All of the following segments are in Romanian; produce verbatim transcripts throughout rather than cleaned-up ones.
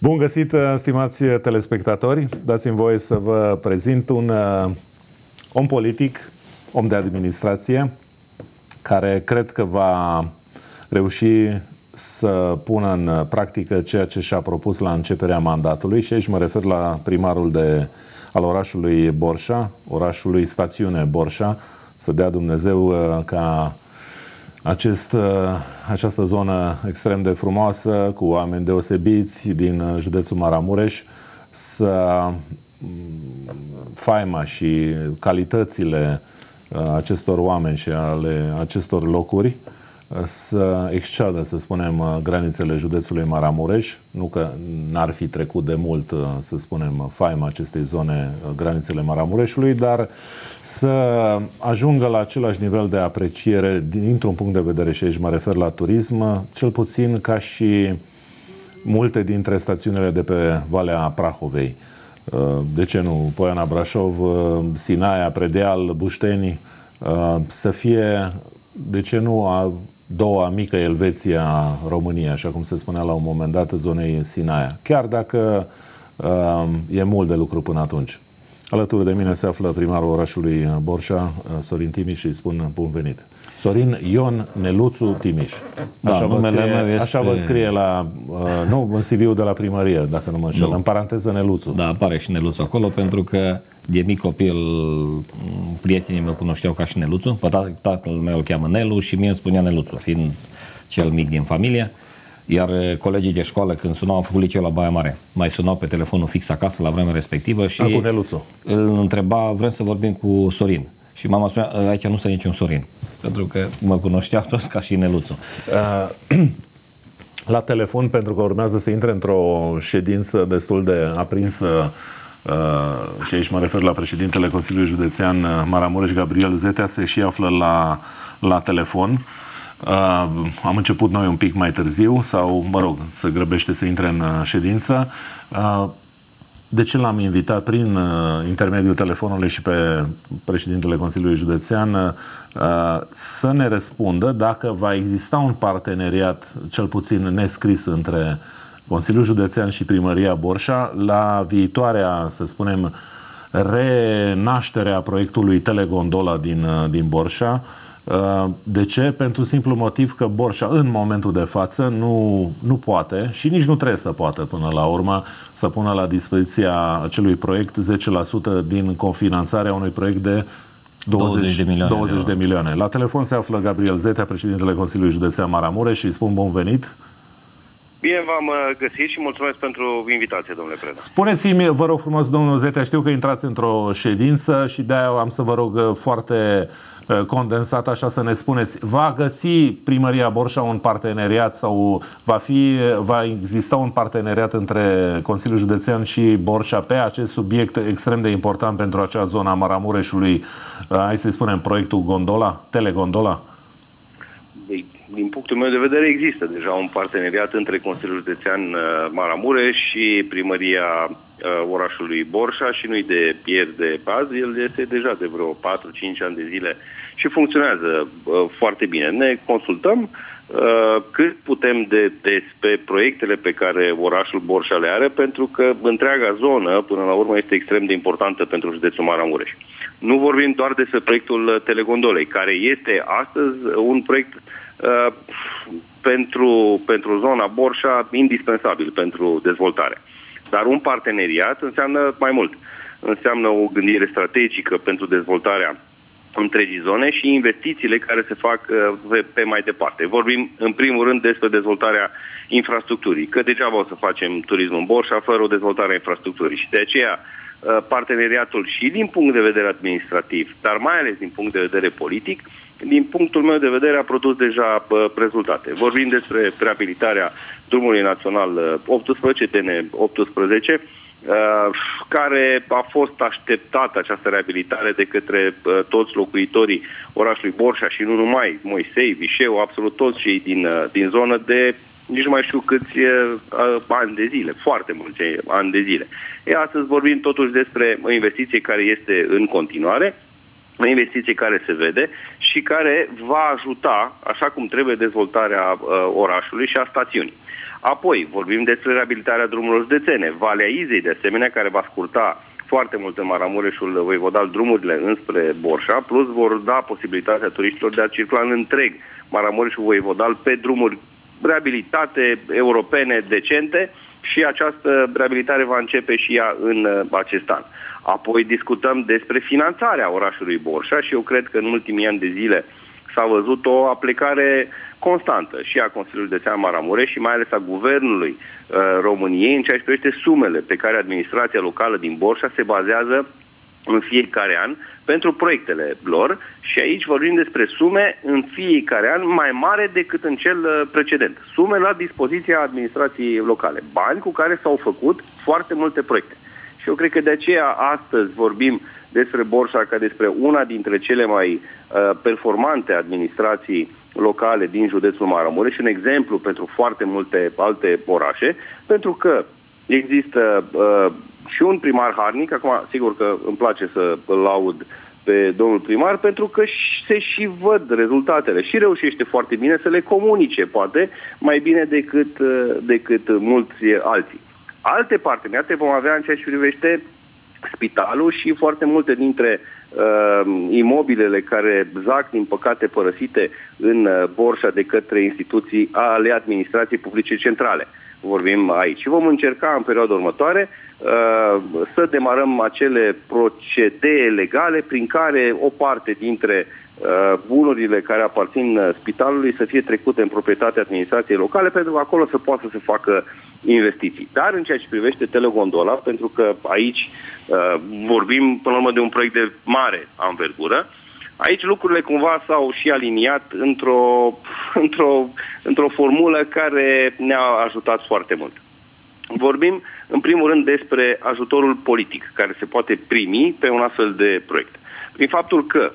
Bun găsit, stimați telespectatori! Dați-mi voie să vă prezint un uh, om politic, om de administrație, care cred că va reuși să pună în practică ceea ce și-a propus la începerea mandatului, și aici mă refer la primarul de, al orașului Borșa, orașului stațiune Borșa, să dea Dumnezeu uh, ca Acest, această zonă extrem de frumoasă, cu oameni deosebiți din județul Maramureș, să faima și calitățile acestor oameni și ale acestor locuri să exceadă, să spunem, granițele județului Maramureș. Nu că n-ar fi trecut de mult, să spunem, faima acestei zone, granițele Maramureșului, dar să ajungă la același nivel de apreciere dintr-un punct de vedere, și aici mă refer la turism, cel puțin ca și multe dintre stațiunile de pe Valea Prahovei. De ce nu? Poiana Brașov, Sinaia, Predeal, Bușteni, să fie, de ce nu, a doua mică Elveția României, așa cum se spunea la un moment dat zonei Sinaia. Chiar dacă uh, e mult de lucru până atunci. Alături de mine se află primarul orașului Borșa, Sorin Timiș, și îi spun bun venit. Sorin Ion Neluțu Timiș. Așa, da, vă, scrie, este... așa vă scrie la, uh, nu, în C V-ul de la primărie, dacă nu mă înșel, în paranteză Neluțu. Da, apare și Neluțu acolo, pentru că de mic copil prietenii mă cunoșteau ca și Neluțu. Pe tatăl meu îl cheamă Nelu și mie îmi spunea Neluțu, fiind cel mic din familie. Iar colegii de școală, când sunau, am făcut liceu la Baia Mare, mai sunau pe telefonul fix acasă la vremea respectivă și cu Neluțu îl întreba, vrem să vorbim cu Sorin. Și mama spunea, aici nu stă niciun Sorin, pentru că mă cunoșteau toți ca și Neluțu. Uh, la telefon, pentru că urmează să intre într-o ședință destul de aprinsă, uh, și aici mă refer la președintele Consiliului Județean Maramureș, Gabriel Zetea, se și află la, la telefon. Uh, am început noi un pic mai târziu, sau, mă rog, se grăbește să intre în ședință. Uh, De ce l-am invitat prin uh, intermediul telefonului și pe președintele Consiliului Județean uh, să ne răspundă dacă va exista un parteneriat, cel puțin nescris, între Consiliul Județean și Primăria Borșa la viitoarea, să spunem, renașterea proiectului Telegondola din, uh, din Borșa. De ce? Pentru simplu motiv că Borșa în momentul de față nu, nu poate și nici nu trebuie să poată până la urmă să pună la dispoziția acelui proiect zece la sută din cofinanțarea unui proiect de douăzeci de milioane. douăzeci de milioane. La telefon se află Gabriel Zetea, președintele Consiliului Județean Maramureș, și îi spun bun venit. Bine v-am găsit și mulțumesc pentru invitație, domnule Preda. Spuneți-mi, vă rog frumos, domnul Zetea, știu că intrați într-o ședință și de-aia am să vă rog foarte condensat așa să ne spuneți, va găsi Primăria Borșa un parteneriat sau va, fi, va exista un parteneriat între Consiliul Județean și Borșa pe acest subiect extrem de important pentru acea zonă a Maramureșului, hai să spunem, proiectul Gondola, Telegondola? Din punctul meu de vedere există deja un parteneriat între Consiliul Județean Maramureș și Primăria orașului Borșa și nu-i de ieri de azi, el este deja de vreo patru cinci ani de zile și funcționează uh, foarte bine. Ne consultăm uh, cât putem de des pe proiectele pe care orașul Borșa le are, pentru că întreaga zonă, până la urmă, este extrem de importantă pentru județul Maramureș. Nu vorbim doar despre proiectul Telegondolei, care este astăzi un proiect uh, pentru, pentru zona Borșa indispensabil pentru dezvoltare. Dar un parteneriat înseamnă mai mult. Înseamnă o gândire strategică pentru dezvoltarea întregii zone și investițiile care se fac pe, pe mai departe. Vorbim în primul rând despre dezvoltarea infrastructurii, că degeaba o să facem turism în Borșa fără o dezvoltare a infrastructurii. Și de aceea parteneriatul și din punct de vedere administrativ, dar mai ales din punct de vedere politic, din punctul meu de vedere a produs deja rezultate. Vorbim despre reabilitarea drumului național optsprezece, T N optsprezece, care a fost așteptată această reabilitare de către toți locuitorii orașului Borșa și nu numai, Moisei, Vișeu, absolut toți cei din, din zonă de nici nu mai știu câți ani de zile, foarte mulți ani de zile. E, astăzi vorbim totuși despre o investiție care este în continuare, o investiție care se vede și care va ajuta, așa cum trebuie, dezvoltarea uh, orașului și a stațiunii. Apoi, vorbim despre reabilitarea drumurilor județene. Valea Izei, de asemenea, care va scurta foarte mult în Maramureșul Voivodal drumurile înspre Borșa, plus vor da posibilitatea turiștilor de a circula în întreg Maramureșul Voivodal pe drumuri reabilitate, europene, decente, și această reabilitare va începe și ea în acest an. Apoi discutăm despre finanțarea orașului Borșa și eu cred că în ultimii ani de zile s-a văzut o aplicare constantă și a Consiliului Județean Maramureș și mai ales a Guvernului uh, României în ceea ce privește sumele pe care administrația locală din Borșa se bazează în fiecare an pentru proiectele lor și aici vorbim despre sume în fiecare an mai mare decât în cel uh, precedent. Sume la dispoziția administrației locale, bani cu care s-au făcut foarte multe proiecte. Și eu cred că de aceea astăzi vorbim despre Borșa ca despre una dintre cele mai uh, performante administrații locale din județul Maramureș, un exemplu pentru foarte multe alte orașe, pentru că există uh, și un primar harnic, acum sigur că îmi place să îl laud pe domnul primar, pentru că se și văd rezultatele și reușește foarte bine să le comunice, poate, mai bine decât, uh, decât mulți alții. Alte parteneriate vom avea în ceea ce privește spitalul și foarte multe dintre uh, imobilele care zac, din păcate, părăsite în uh, Borșa de către instituții ale administrației publice centrale. Vorbim aici. Și vom încerca în perioada următoare uh, să demarăm acele procedee legale prin care o parte dintre uh, bunurile care aparțin spitalului să fie trecute în proprietatea administrației locale, pentru că acolo să poată să facă investiții. Dar în ceea ce privește telegondola, pentru că aici uh, vorbim până la urmă de un proiect de mare anvergură, aici lucrurile cumva s-au și aliniat într-o, într-o, într-o formulă care ne-a ajutat foarte mult. Vorbim în primul rând despre ajutorul politic care se poate primi pe un astfel de proiect. Prin faptul că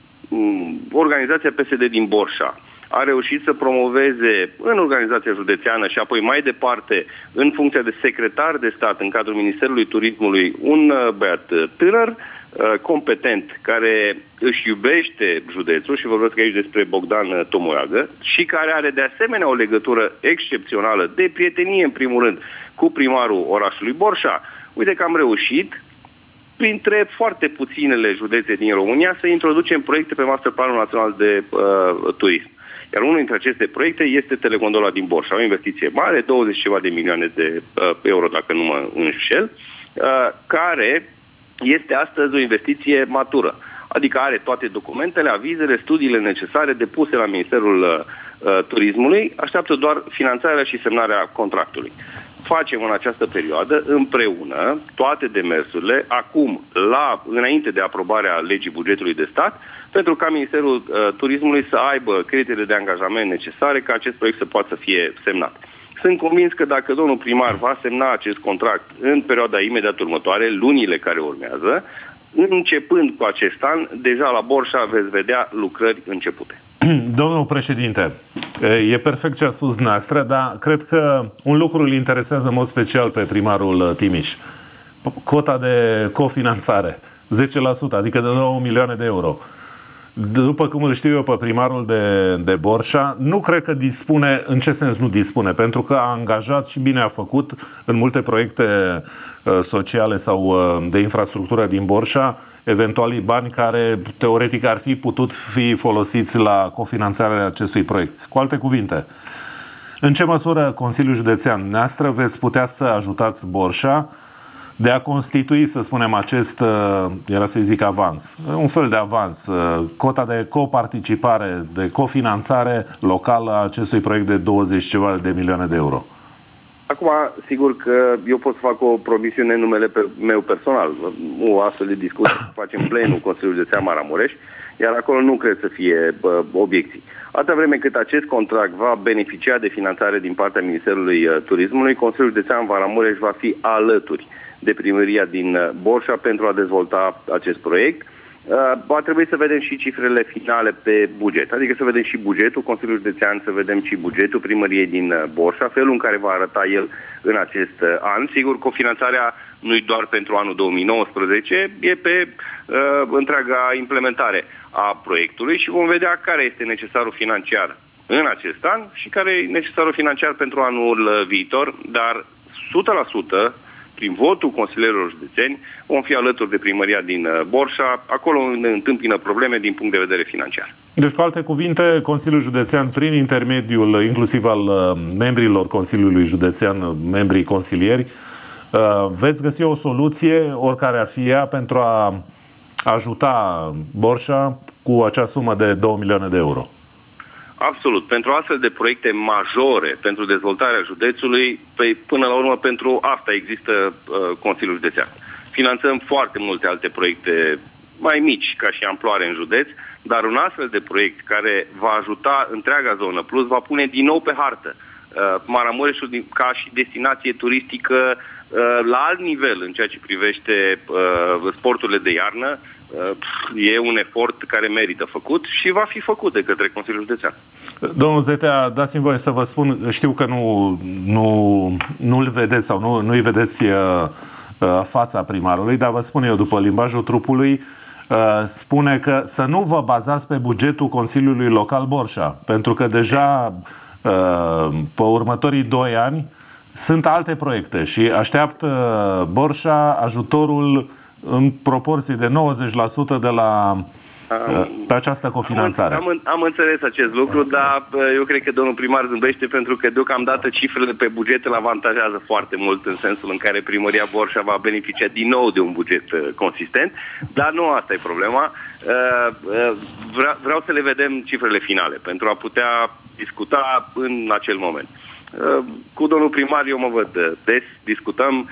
um, organizația P S D din Borșa a reușit să promoveze în organizația județeană și apoi mai departe în funcția de secretar de stat în cadrul Ministerului Turismului un băiat tânăr, competent, care își iubește județul și vorbesc aici despre Bogdan Tomoiagă și care are de asemenea o legătură excepțională de prietenie în primul rând cu primarul orașului Borșa. Uite că am reușit printre foarte puținele județe din România să introducem proiecte pe Masterplanul Național de uh, Turism. Iar unul dintre aceste proiecte este telegondola din Borșa, o investiție mare, douăzeci ceva de milioane de uh, euro, dacă nu mă înșel, uh, care este astăzi o investiție matură. Adică are toate documentele, avizele, studiile necesare depuse la Ministerul uh, Turismului, așteaptă doar finanțarea și semnarea contractului. Facem în această perioadă împreună toate demersurile, acum, la, înainte de aprobarea legii bugetului de stat, pentru ca Ministerul uh, Turismului să aibă criteriile de angajament necesare ca acest proiect să poată să fie semnat. Sunt convins că dacă domnul primar va semna acest contract în perioada imediat următoare, lunile care urmează, începând cu acest an, deja la Borșa veți vedea lucrări începute. Domnul președinte, e perfect ce a spus dumneavoastră, dar cred că un lucru îl interesează în mod special pe primarul Timiș. Cota de cofinanțare, zece la sută, adică de nouă milioane de euro. După cum îl știu eu pe primarul de, de Borșa, nu cred că dispune, în ce sens nu dispune, pentru că a angajat și bine a făcut în multe proiecte uh, sociale sau uh, de infrastructură din Borșa, eventualii bani care teoretic ar fi putut fi folosiți la cofinanțarea acestui proiect. Cu alte cuvinte, în ce măsură Consiliul Județean noastră veți putea să ajutați Borșa de a constitui, să spunem, acest, era să zic avans, un fel de avans, cota de coparticipare, de cofinanțare locală a acestui proiect de douăzeci ceva de milioane de euro? Acum, sigur că eu pot să fac o promisiune în numele meu personal. O astfel de discuție facem plenul Consiliului Județean Maramureș, iar acolo nu cred să fie bă, obiecții. Atâta vreme cât acest contract va beneficia de finanțare din partea Ministerului Turismului, Consiliul Județean Maramureș va fi alături de primăria din Borșa pentru a dezvolta acest proiect. Va trebui să vedem și cifrele finale pe buget, adică să vedem și bugetul Consiliului Județean, să vedem și bugetul primăriei din Borșa, felul în care va arăta el în acest an. Sigur, cofinanțarea nu e doar pentru anul două mii nouăsprezece, e pe uh, întreaga implementare a proiectului și vom vedea care este necesarul financiar în acest an și care e necesarul financiar pentru anul viitor, dar o sută la sută prin votul consilierilor județeni vom fi alături de primăria din Borșa, acolo unde întâmpină probleme din punct de vedere financiar. Deci, cu alte cuvinte, Consiliul Județean, prin intermediul inclusiv al membrilor Consiliului Județean, membrii consilieri, veți găsi o soluție, oricare ar fi ea, pentru a ajuta Borșa cu acea sumă de două milioane de euro. Absolut. Pentru astfel de proiecte majore, pentru dezvoltarea județului, pe, până la urmă pentru asta există uh, Consiliul Județean. Finanțăm foarte multe alte proiecte mai mici ca și amploare în județ, dar un astfel de proiect care va ajuta întreaga zonă, plus va pune din nou pe hartă uh, Maramureșul ca și destinație turistică uh, la alt nivel în ceea ce privește uh, sporturile de iarnă. E un efort care merită făcut și va fi făcut de către Consiliul Județean. Domnul Zetea, dați-mi voie să vă spun, știu că nu, nu, nu-l vedeți sau nu, nu-i vedeți uh, fața primarului, dar vă spun eu, după limbajul trupului, uh, spune că să nu vă bazați pe bugetul Consiliului Local Borșa, pentru că deja uh, pe următorii doi ani sunt alte proiecte și așteaptă Borșa ajutorul în proporție de nouăzeci la sută de la, pe această cofinanțare. Am, am, am înțeles acest lucru, dar eu cred că domnul primar zâmbește pentru că deocamdată cifrele pe buget îl avantajează foarte mult în sensul în care primăria Borșa va beneficia din nou de un buget consistent, dar nu asta e problema. Vreau, vreau să le vedem cifrele finale pentru a putea discuta în acel moment. Cu domnul primar eu mă văd des, discutăm.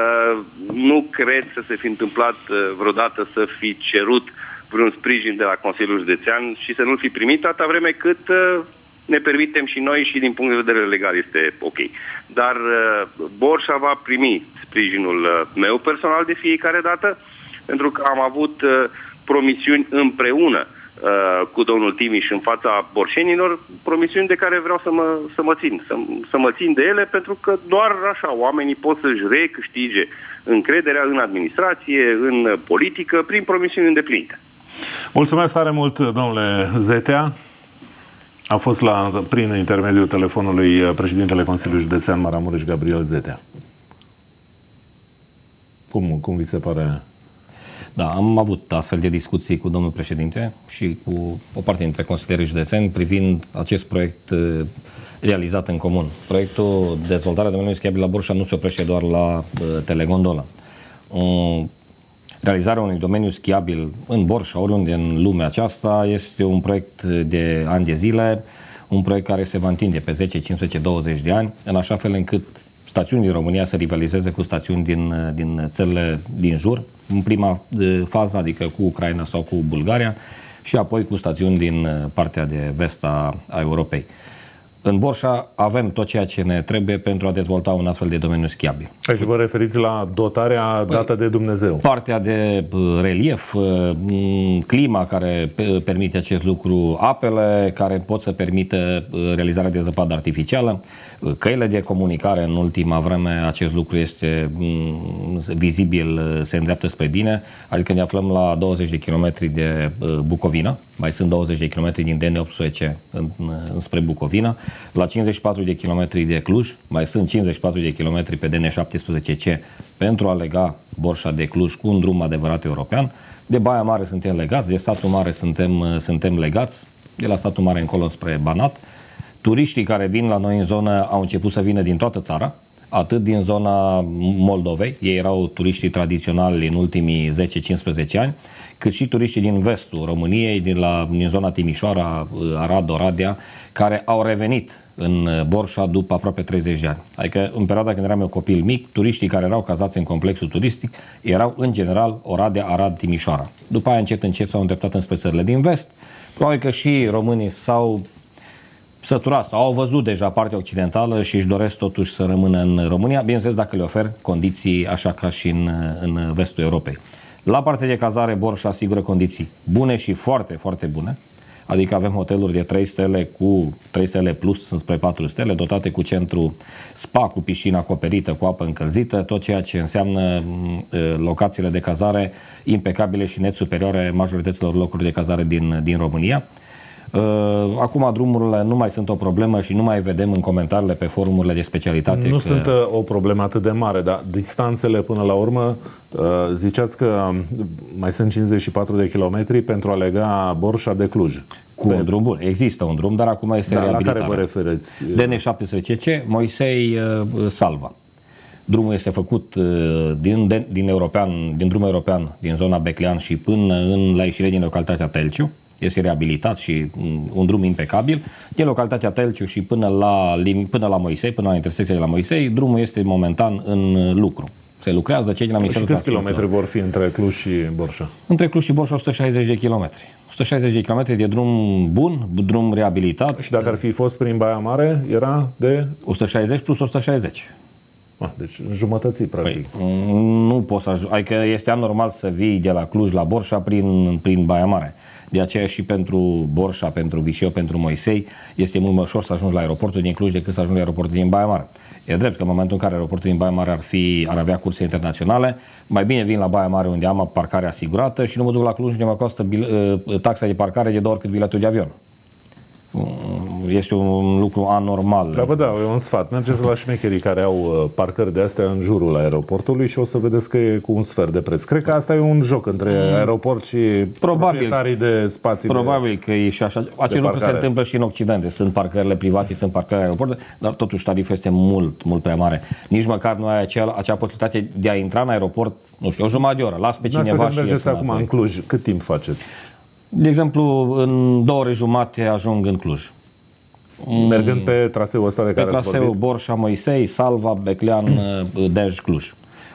Nu cred să se fi întâmplat vreodată să fi cerut vreun sprijin de la Consiliul Județean și să nu-l fi primit atâta vreme cât ne permitem și noi și din punct de vedere legal este ok. Dar Borșa va primi sprijinul meu personal de fiecare dată, pentru că am avut promisiuni împreună cu domnul Timiș în fața borșenilor, promisiuni de care vreau să mă, să mă țin, să, să mă țin de ele, pentru că doar așa oamenii pot să-și recâștige încrederea în administrație, în politică, prin promisiuni îndeplinite. Mulțumesc tare mult, domnule Zetea. A fost la, prin intermediul telefonului președintele Consiliului Județean Maramureș, Gabriel Zetea. Cum, cum vi se pare? Da, am avut astfel de discuții cu domnul președinte și cu o parte dintre consilierii județeni privind acest proiect realizat în comun. Proiectul Dezvoltarea domeniului schiabil la Borșa nu se oprește doar la telegondola. Realizarea unui domeniu schiabil în Borșa, oriunde în lumea aceasta, este un proiect de ani de zile, un proiect care se va întinde pe zece, cincisprezece, douăzeci de ani, în așa fel încât stațiuni din România să rivalizeze cu stațiuni din, din țările din jur, în prima fază, adică cu Ucraina sau cu Bulgaria, și apoi cu stațiuni din partea de vest a, a Europei. În Borșa avem tot ceea ce ne trebuie pentru a dezvolta un astfel de domeniu schiabil. Aici vă referiți la dotarea dată de Dumnezeu. Partea de relief, clima care permite acest lucru, apele care pot să permită realizarea de zăpadă artificială, căile de comunicare. În ultima vreme acest lucru este vizibil, se îndreaptă spre bine, adică ne aflăm la douăzeci de kilometri de Bucovina, mai sunt douăzeci de kilometri din D N optsprezece înspre Bucovina, la cincizeci și patru de kilometri de Cluj, mai sunt cincizeci și patru de kilometri pe D N șaptesprezece C pentru a lega Borșa de Cluj cu un drum adevărat european. De Baia Mare suntem legați, de Satul Mare suntem, suntem legați, de la Satul Mare încolo spre Banat. Turiștii care vin la noi în zonă au început să vină din toată țara, atât din zona Moldovei, ei erau turiștii tradiționali în ultimii zece cincisprezece ani, cât și turiștii din vestul României, din, la, din zona Timișoara, Arad, Oradea, care au revenit în Borșa după aproape treizeci de ani. Adică în perioada când eram eu copil mic, turiștii care erau cazați în complexul turistic erau în general Oradea, Arad, Timișoara. După aia încet încet s-au îndreptat înspre țările din vest. Probabil că și românii s-au săturat sau au văzut deja partea occidentală și își doresc totuși să rămână în România, bineînțeles dacă le ofer condiții așa ca și în, în vestul Europei. La partea de cazare, Borșa asigură condiții bune și foarte, foarte bune. Adică avem hoteluri de trei stele cu trei stele plus spre patru stele, dotate cu centru spa, cu piscină acoperită, cu apă încălzită, tot ceea ce înseamnă locațiile de cazare impecabile și net superioare majorităților locuri de cazare din, din România. Acum drumurile nu mai sunt o problemă și nu mai vedem în comentariile pe forumurile de specialitate. Nu că... sunt o problemă atât de mare, dar distanțele până la urmă, ziceați că mai sunt cincizeci și patru de kilometri pentru a lega Borșa de Cluj. Cu pe... un drum bun. Există un drum, dar acum este da, reabilitare. La care vă referiți? D N șaptesprezece C, Moisei Salva. Drumul este făcut din, din, european, din drum european, din zona Beclean și până în, la ieșire din localitatea Telciu. Este reabilitat și un drum impecabil. Din localitatea Telciu și până la, până la Moisei, până la intersecția de la Moisei, drumul este momentan în lucru. Se lucrează, cei de la Ministerul Și câți kilometri vor fi între Cluj și Borșa? Între Cluj și Borșa o sută șaizeci de kilometri. o sută șaizeci de kilometri de drum bun, drum reabilitat. Și dacă ar fi fost prin Baia Mare, era de... o sută șaizeci plus o sută șaizeci. Ah, deci înjumătății, practic. Păi, nu poți să ajungi. Adică este anormal să vii de la Cluj la Borșa prin, prin Baia Mare. De aceea și pentru Borșa, pentru Vișeu, pentru Moisei, este mult mai ușor să ajungi la aeroportul din Cluj decât să ajungi la aeroportul din Baia Mare. E drept că în momentul în care aeroportul din Baia Mare ar, fi, ar avea curse internaționale, mai bine vin la Baia Mare unde am parcare asigurată și nu mă duc la Cluj unde mă costă taxa de parcare de două ori cât biletul de avion. Este un lucru anormal. Dar vă dau eu un sfat. Mergeți la șmecherii care au parcări de astea în jurul aeroportului și o să vedeți că e cu un sfert de preț. Cred că asta e un joc între aeroport și probabil, proprietarii de spații. Probabil de, că e și așa. Acest lucru se întâmplă și în Occident. Sunt parcările private, sunt parcările aeroportului, dar totuși tariful este mult, mult prea mare. Nici măcar nu ai acea, acea posibilitate de a intra în aeroport, nu știu, o jumătate de oră. Las pe cineva și mergeți acum în Cluj. Cât timp faceți? De exemplu, în două ore jumate ajung în Cluj. Mergând pe traseul ăsta de care ați vorbit? Pe traseul Borșa, Moisei, Salva, Beclean, Dej, Cluj.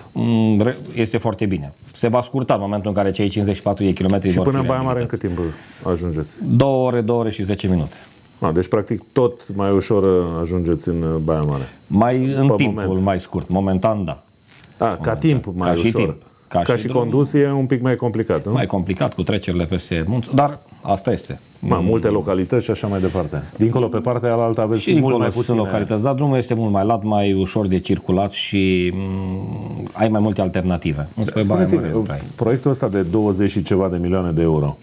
Este foarte bine. Se va scurta în momentul în care cei cincizeci și patru de kilometri și vor până fi în Baia Mare în cât timp ajungeți? Două ore, două ore și zece minute. A, deci practic tot mai ușor ajungeți în Baia Mare. Mai în pe timpul moment. Mai scurt. Momentan, da. A, momentan. Ca timp mai ca ușor. Și timp. Ca, ca și, și condus e un pic mai complicat, nu? Mai complicat, cu trecerile peste munți, dar asta este. Mai multe localități și așa mai departe. Dincolo, pe partea alaltă aveți și mult mai puține localități, dar drumul este mult mai lat, mai ușor de circulat și m- ai mai multe alternative. Spuneți-mi, proiectul ăsta de douăzeci și ceva de milioane de euro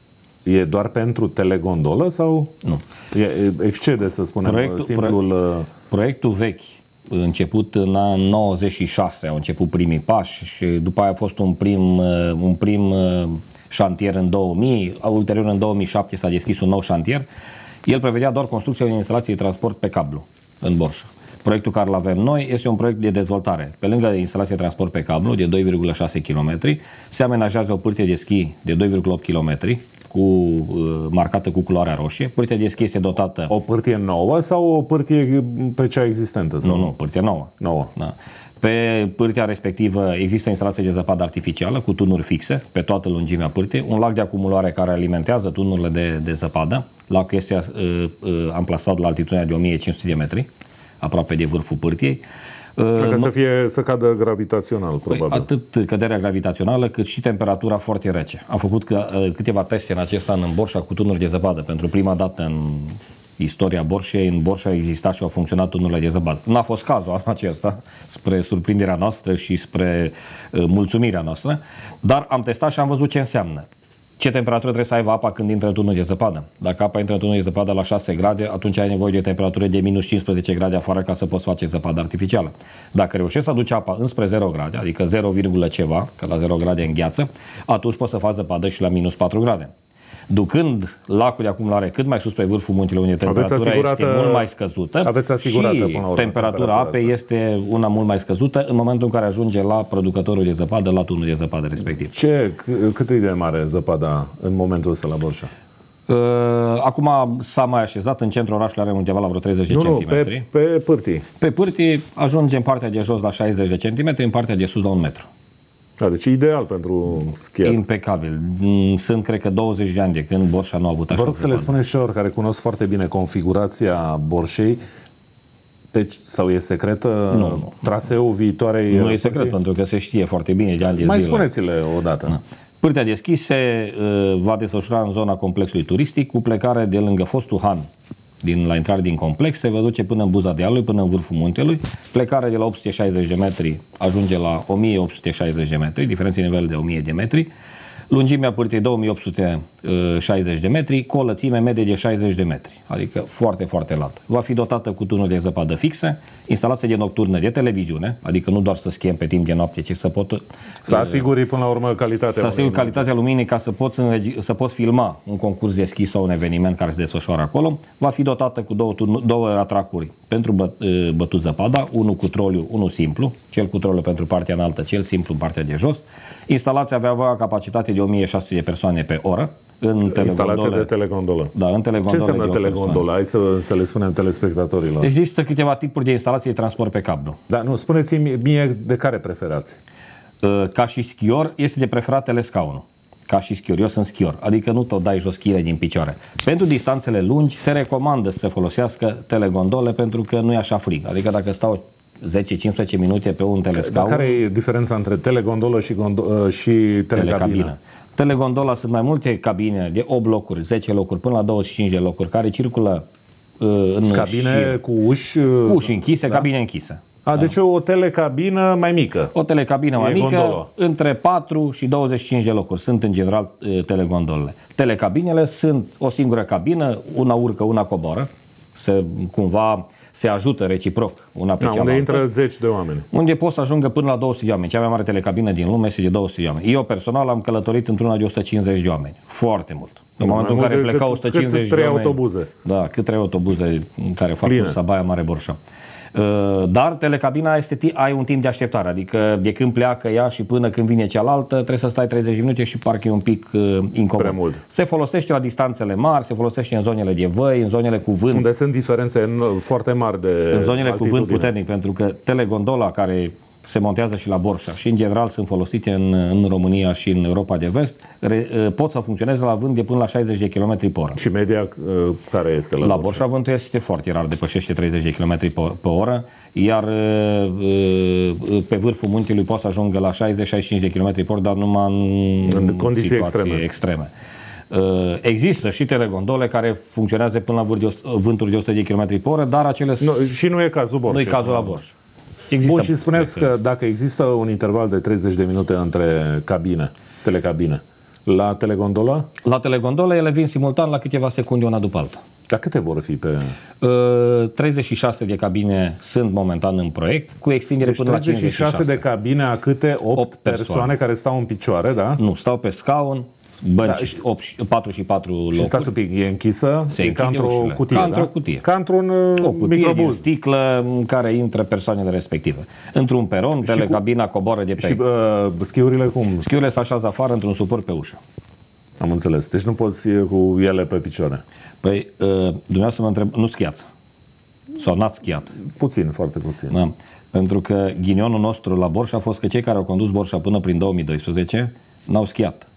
e doar pentru telegondolă sau nu. E, excede, să spunem, proiectul, simplul... Proiect, proiectul vechi, început în anul nouăzeci și șase, au început primii pași și după aia a fost un prim, un prim șantier în două mii, ulterior în două mii șapte s-a deschis un nou șantier. El prevedea doar construcția unei instalații de transport pe cablu în Borșa. Proiectul care îl avem noi este un proiect de dezvoltare. Pe lângă instalația de transport pe cablu de doi virgulă șase kilometri, se amenajează o pârtie de schi de doi virgulă opt kilometri, cu, uh, marcată cu culoarea roșie. Pârtia de schi este dotată... O pârtie nouă sau o pârtie pe cea existentă? Sau? Nu, nu, pârtie nouă. Nouă. Da. Pe pârtia respectivă există instalație de zăpadă artificială cu tunuri fixe pe toată lungimea pârtiei, un lac de acumulare care alimentează tunurile de, de zăpadă. Lacul este uh, uh, amplasat la altitudinea de o mie cinci sute de metri, aproape de vârful pârtiei. Ca uh, să, fie, să cadă gravitațional, probabil. Păi, atât căderea gravitațională, cât și temperatura foarte rece. Am făcut că, uh, câteva teste în acest an în Borșa cu tunuri de zăpadă. Pentru prima dată în istoria Borșei, în Borșa exista și au funcționat tunurile de zăpadă. N-a fost cazul acesta, spre surprinderea noastră și spre uh, mulțumirea noastră, dar am testat și am văzut ce înseamnă. Ce temperatură trebuie să aibă apa când intră în tunul de zăpadă? Dacă apa intră în tunul de zăpadă la șase grade, atunci ai nevoie de o temperatură de minus cincisprezece grade afară ca să poți face zăpadă artificială. Dacă reușești să aduci apa înspre zero grade, adică zero, ceva, că la zero grade îngheață, atunci poți să faci zăpadă și la minus patru grade. Ducând lacul de acumulare cât mai sus spre vârful muntelui, unde temperatura este mult mai scăzută, aveți asigurată, și până la urmă, temperatura apei asta este una mult mai scăzută în momentul în care ajunge la producătorul de zăpadă, la tunul de zăpadă respectiv. Ce, cât e de mare zăpada în momentul ăsta la Borșa? Uh, acum s-a mai așezat în centrul orașului, are undeva la vreo treizeci de centimetri. Nu, pe, pe pârtii. Pe pârtii ajunge în partea de jos la șaizeci de centimetri, în partea de sus la un metru. Da, deci ideal pentru schiat. Impecabil. Sunt, cred că, douăzeci de ani de când Borșa nu a avut așa. Vă rog să le spuneți celor care cunosc foarte bine configurația Borșei, pe, sau e secretă nu, nu, traseul viitoarei... Nu e secret, pentru că se știe foarte bine de ani de Mai zile. spuneți-le odată. Da. Pârtea de schi se uh, va desfășura în zona complexului turistic, cu plecare de lângă fostul Han. Din, la intrare din complex, se va duce până în buza dealului, până în vârful muntelui. Plecarea de la opt sute șaizeci de metri ajunge la o mie opt sute șaizeci de metri, diferență de nivel de o mie de metri. Lungimea pârtiei două mii opt sute șaizeci de metri, cu o lățime medie de șaizeci de metri, adică foarte, foarte lat. Va fi dotată cu tunuri de zăpadă fixe, instalație de nocturnă de televiziune, adică nu doar să schiem pe timp de noapte, ci să pot... Să asiguri până la urmă calitatea Să asiguri calitatea luminii ca să poți, înregi, să poți filma un concurs de schi sau un eveniment care se desfășoară acolo. Va fi dotată cu două, două atracuri pentru bă, bătut zăpada, unul cu troliu, unul simplu, cel cu troliu pentru partea înaltă, cel simplu în partea de jos. Instalația avea avea capacitate de o mie șase sute de persoane pe oră. În instalație de telegondolă. Da, în telegondolă. Ce înseamnă telegondolă? Hai să, să le spunem telespectatorilor. Există câteva tipuri de instalație de transport pe cablu. Da, nu, spuneți-mi mie de care preferați. Ca și schior, este de preferat telescaunul. Ca și schior, eu sunt schior, adică nu tot dai jos schiile din picioare. Pentru distanțele lungi se recomandă să se folosească telegondole pentru că nu e așa frig. Adică dacă stau zece cincisprezece minute pe un telescaun... Dar care e diferența între telegondolă și, gondo- și telecabină? telecabină? Telegondola sunt mai multe cabine de opt locuri, zece locuri, până la douăzeci și cinci de locuri, care circulă uh, în cabine și, cu uși... Cu uși închise, da? Cabine închise. A, da. Deci o telecabină mai mică. O telecabină mai e mică, gondolă. Între patru și douăzeci și cinci de locuri. Sunt în general telegondolele. Telecabinele sunt o singură cabină, una urcă, una coboară. Se, cumva se ajută reciproc una pe da, cealaltă. Unde intră zeci de oameni. Unde pot să ajungă până la două sute de oameni. Cea mai mare telecabină din lume este de două sute de oameni. Eu personal am călătorit într-una de o sută cincizeci de oameni. Foarte mult. În momentul în care plecau o sută cincizeci cât de oameni. autobuze. Da, cât trei autobuze care fac cursa Baia Mare Borșa. Dar telecabina este, ai un timp de așteptare, adică de când pleacă ea și până când vine cealaltă trebuie să stai treizeci de minute și parcă e un pic uh, incomod. Mult. Se folosește la distanțele mari, se folosește în zonele de văi, în zonele cu vânt. Unde sunt diferențe foarte mari de în zonele altitudine. cu vânt puternic, pentru că telegondola care se montează și la Borșa și în general sunt folosite în, în România și în Europa de Vest, re, pot să funcționeze la vânt de până la șaizeci de kilometri pe oră. Și media care este la, la Borșa? Borșa vântul este foarte rar, depășește treizeci de kilometri pe oră, iar pe vârful muntelui poate să ajungă la șaizeci șaizeci și cinci de kilometri pe oră, dar numai în, în condiții extreme. extreme. Există și telegondole care funcționează până la vânturi de o sută de kilometri pe oră, dar acele... No, și nu e cazul Borșa. Nu e cazul la Borșa. Există. Bun, și spuneți că dacă există un interval de treizeci de minute între cabine, telecabine, la telegondola? La telegondola ele vin simultan la câteva secunde una după alta. Dar câte vor fi pe... Uh, treizeci și șase de cabine sunt momentan în proiect, cu extindere deci până la cincizeci și șase. treizeci și șase de cabine a câte? opt, opt persoane. persoane care stau în picioare, da? Nu, stau pe scaun, bănci, da, opt, patru și patru locuri. Și stați un pic, e închisă? Se e ca într-o cutie, ca da? într-o cutie. Ca într-un o cutie microbuz. Din sticlă în care intră persoanele respective. Într-un peron, telecabina cu... coboară de pe... Și uh, schiurile cum? Schiurile se așează afară într-un suport pe ușă. Am înțeles. Deci nu poți cu ele pe picioare. Păi, uh, dumneavoastră mă întreb, nu schiați? Sau n-ați schiat? Puțin, foarte puțin. Da. Pentru că ghinionul nostru la Borșa a fost că cei care au condus Borșa până prin două mii doisprezece n-au schiat.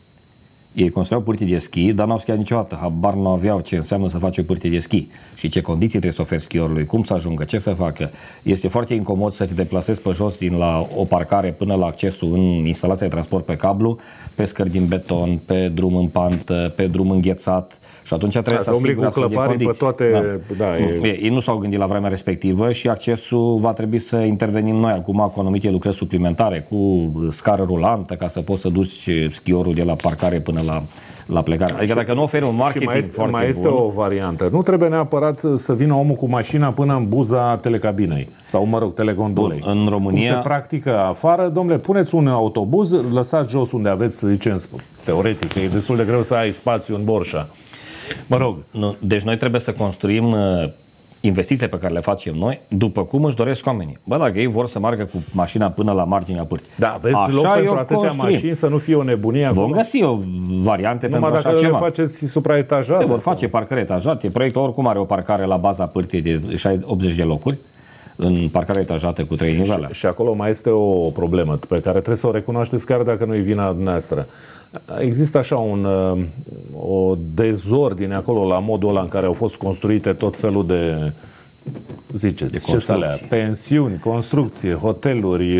Ei construiau pârtii de schi, dar n-au schiat niciodată. Habar nu aveau ce înseamnă să faci o pârtie de schi și ce condiții trebuie să oferi schiorului, cum să ajungă, ce să facă. Este foarte incomod să te deplasezi pe jos din la o parcare până la accesul în instalația de transport pe cablu, pe scări din beton, pe drum în pantă, pe drum înghețat. Și atunci trebuie da, să umbli cu clăparii pe toate... Da. Da, e... Ei nu s-au gândit la vremea respectivă și accesul va trebui să intervenim noi acum cu anumite lucrări suplimentare, cu scară rulantă, ca să poți să duci schiorul de la parcare până la, la plecare. Adică și, dacă nu oferi un marketing mai este, foarte mai este bun, o variantă. Nu trebuie neapărat să vină omul cu mașina până în buza telecabinei sau, mă rog, telegondolei. Bun, în România... Cum se practică afară, domnule, puneți un autobuz, lăsați jos unde aveți, să zicem, teoretic, e destul de greu să ai spațiu în Borșa. Mă rog. Nu, deci noi trebuie să construim uh, investițiile pe care le facem noi după cum își doresc oamenii. Bă, dacă ei vor să meargă cu mașina până la marginea pârtii. Da, aveți așa loc pentru atâtea construim. Mașini să nu fie o nebunie acolo. Vom găsi o variante numai pentru așa ceva. ceva. Numai dacă le faceți supraetajate. Se vor face parcări etajate. Proiectul oricum are o parcare la baza pârtii de optzeci de locuri. În parcare etajată cu trei nivele. Și, și acolo mai este o problemă pe care trebuie să o recunoașteți chiar dacă nu e vina dumneavoastră. Există așa un, o dezordine acolo la modul ăla în care au fost construite tot felul de, ziceți, de ce alea, pensiuni, construcție, hoteluri.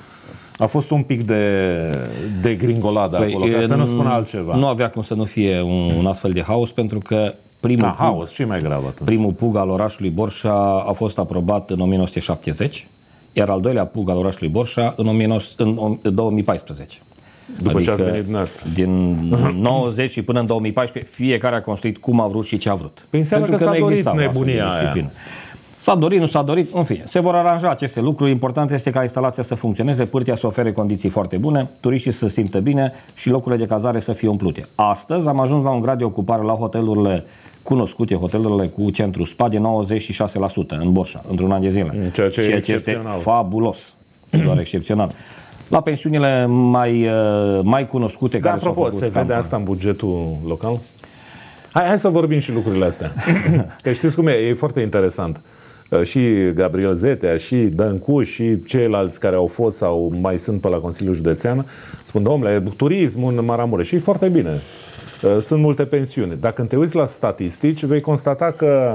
A fost un pic de, de gringoladă păi, acolo, ca să nu spun altceva. Nu avea cum să nu fie un, un astfel de haos, pentru că primul, da, haos, și mai grav atunci. Primul pug al orașului Borșa a fost aprobat în o mie nouă sute șaptezeci, iar al doilea pug al orașului Borșa în, în două mii paisprezece. După adică ce ați venit dumneavoastră. Din nouăzeci și până în două mii paisprezece, fiecare a construit cum a vrut și ce a vrut. Păi înseamnă că, că s-a dorit nebunia aia. S-a dorit, nu s-a dorit, în fine. Se vor aranja aceste lucruri. Important este ca instalația să funcționeze, pârtia să ofere condiții foarte bune, turiștii să se simtă bine și locurile de cazare să fie umplute. Astăzi am ajuns la un grad de ocupare la hotelurile cunoscute, hotelurile cu centru spa, de nouăzeci și șase la sută în Borșa, într-un an de zile. Ceea ce, Ceea ce este fabulos, doar excepțional. La pensiunile mai, mai cunoscute... Dar care apropo, se vede asta în bugetul local? Hai, hai să vorbim și lucrurile astea. Că știți cum e, e foarte interesant. Și Gabriel Zetea, și Dăncu, și ceilalți care au fost sau mai sunt pe la Consiliul Județean spun, domnule, turismul în Maramureș și e foarte bine. Sunt multe pensiuni. Dacă te uiți la statistici, vei constata că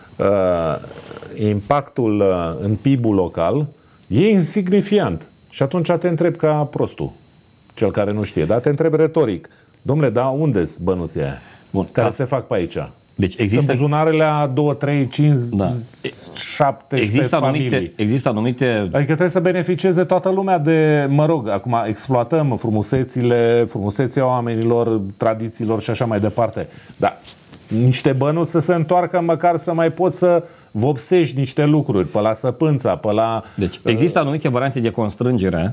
uh, impactul uh, în P I B-ul local e insignifiant. Și atunci te întreb ca prostul, cel care nu știe. Dar te întreb retoric. Domnule, da, unde-s bănuții aia? Bun, care ca... se fac pe aici? Deci există buzunarele a doi, trei, cinci, da. șaptesprezece familii. Anumite, există anumite... Adică trebuie să beneficieze toată lumea de, mă rog, acum exploatăm frumusețile, frumusețea oamenilor, tradițiilor și așa mai departe. Dar niște bănuți să se întoarcă măcar să mai poți să vopsești niște lucruri pe la Săpânța, pe la... Deci există anumite variante de constrângere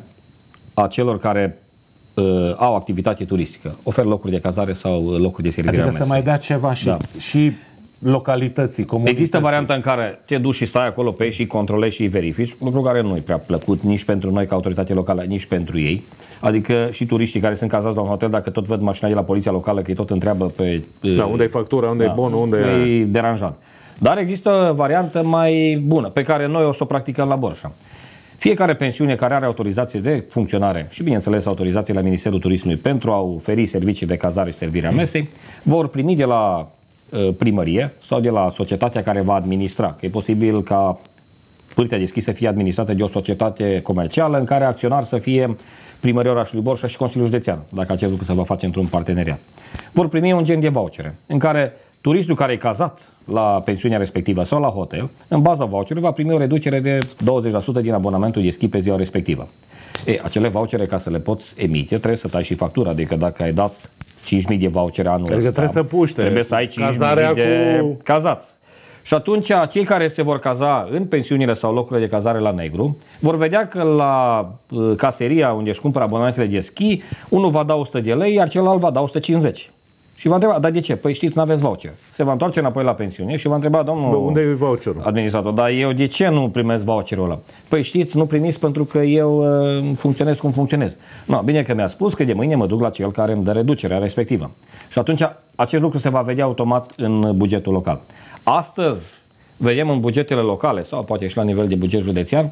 a celor care Uh, au activitate turistică, oferă locuri de cazare sau locuri de servire. Adică să mai dea ceva și, da. și localității, comunității. Există varianta în care te duci și stai acolo pe ei și controlezi și verifici, lucru care nu e prea plăcut nici pentru noi ca autoritate locală, nici pentru ei. Adică și turiștii care sunt cazați la un hotel, dacă tot văd mașina de la poliția locală că îi tot întreabă pe... Da, unde e factura, unde da, e bonul, unde e... deranjant. Dar există o variantă mai bună, pe care noi o să o practicăm la Borșa. Fiecare pensiune care are autorizație de funcționare și, bineînțeles, autorizație la Ministerul Turismului pentru a oferi servicii de cazare și servirea mesei, vor primi de la uh, primărie sau de la societatea care va administra. Că e posibil ca pârtia deschisă să fie administrată de o societate comercială în care acționar să fie primăria orașului Borșa și Consiliul Județean, dacă acest lucru se va face într-un parteneriat. Vor primi un gen de vouchere în care turistul care e cazat la pensiunea respectivă sau la hotel, în baza voucherului va primi o reducere de douăzeci la sută din abonamentul de schi pe ziua respectivă. E, acele vouchere, ca să le poți emite, trebuie să tai și factura. Adică dacă ai dat cinci mii de vouchere anul adică ăsta, trebuie să puște. Trebuie să ai cinci mii de cu... cazați. Și atunci cei care se vor caza în pensiunile sau locurile de cazare la negru vor vedea că la uh, caseria unde își cumpără abonamentele de schi, unul va da o sută de lei, iar celălalt va da o sută cincizeci. Și va întreba, dar de ce? Păi știți, n-aveți voucher. Se va întoarce înapoi la pensiune și va întreba, domnul Bă, unde e voucherul? Administrator, dar eu de ce nu primesc voucherul ăla? Păi știți, nu primiți pentru că eu uh, funcționez cum funcționez. No, bine că mi-a spus că de mâine mă duc la cel care îmi dă reducerea respectivă. Și atunci acest lucru se va vedea automat în bugetul local. Astăzi vedem în bugetele locale, sau poate și la nivel de buget județean,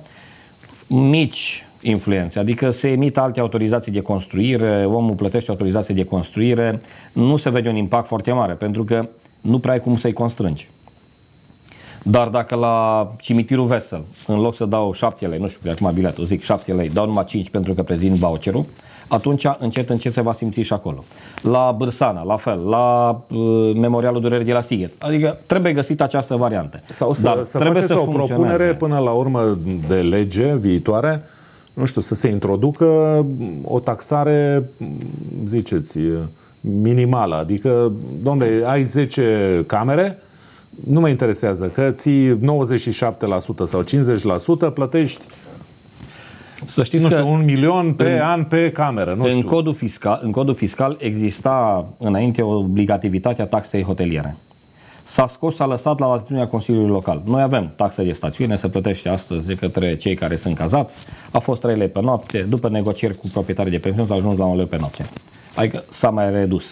mici influențe, adică se emit alte autorizații de construire, omul plătește autorizații de construire, nu se vede un impact foarte mare, pentru că nu prea ai cum să-i constrângi. Dar dacă la cimitirul Vesel, în loc să dau șapte lei, nu știu, acum biletul, zic șapte lei, dau numai cinci pentru că prezint voucherul, atunci încet, încet se va simți și acolo. La Bârsana, la fel, la uh, Memorialul Durerii de la Sighet. Adică trebuie găsită această variantă. Sau să, Dar să faceți să o propunere până la urmă de lege viitoare, nu știu, să se introducă o taxare, ziceți, minimală. Adică, dom'le, ai zece camere, nu mă interesează că ții nouăzeci și șapte la sută sau cincizeci la sută, plătești să știți nu că știu, un milion pe în, an pe cameră. Nu în, știu. Codul fiscal, în codul fiscal exista înainte obligativitatea taxei hoteliere. S-a scos, s-a lăsat la latitudinea Consiliului Local. Noi avem taxă de stațiune, se plătește astăzi de către cei care sunt cazați. A fost trei lei pe noapte, după negocieri cu proprietarii de pensiuni s-a ajuns la un leu pe noapte. Adică s-a mai redus.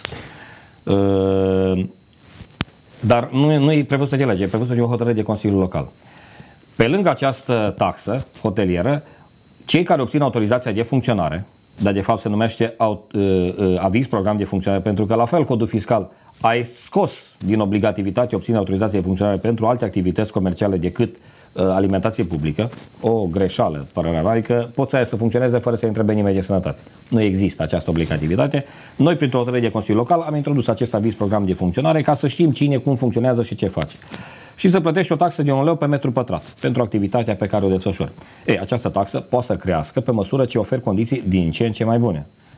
Uh, dar nu, nu e prevăzută de lege, e prevăzută de o hotărâre de Consiliul Local. Pe lângă această taxă hotelieră, cei care obțin autorizația de funcționare, dar de fapt se numește aut, uh, uh, aviz program de funcționare, pentru că la fel codul fiscal ai scos din obligativitate obținerea autorizației de funcționare pentru alte activități comerciale decât uh, alimentație publică, o greșeală, părerea mea, adică poți să ai să funcționeze fără să întrebe nimeni de sănătate. Nu există această obligativitate. Noi, printr-o hotărâre de Consiliul Local, am introdus acest aviz program de funcționare ca să știm cine, cum funcționează și ce face. Și să plătești o taxă de un leu pe metru pătrat pentru activitatea pe care o desfășori. Ei, această taxă poate să crească pe măsură ce ofer condiții din ce în ce mai bune.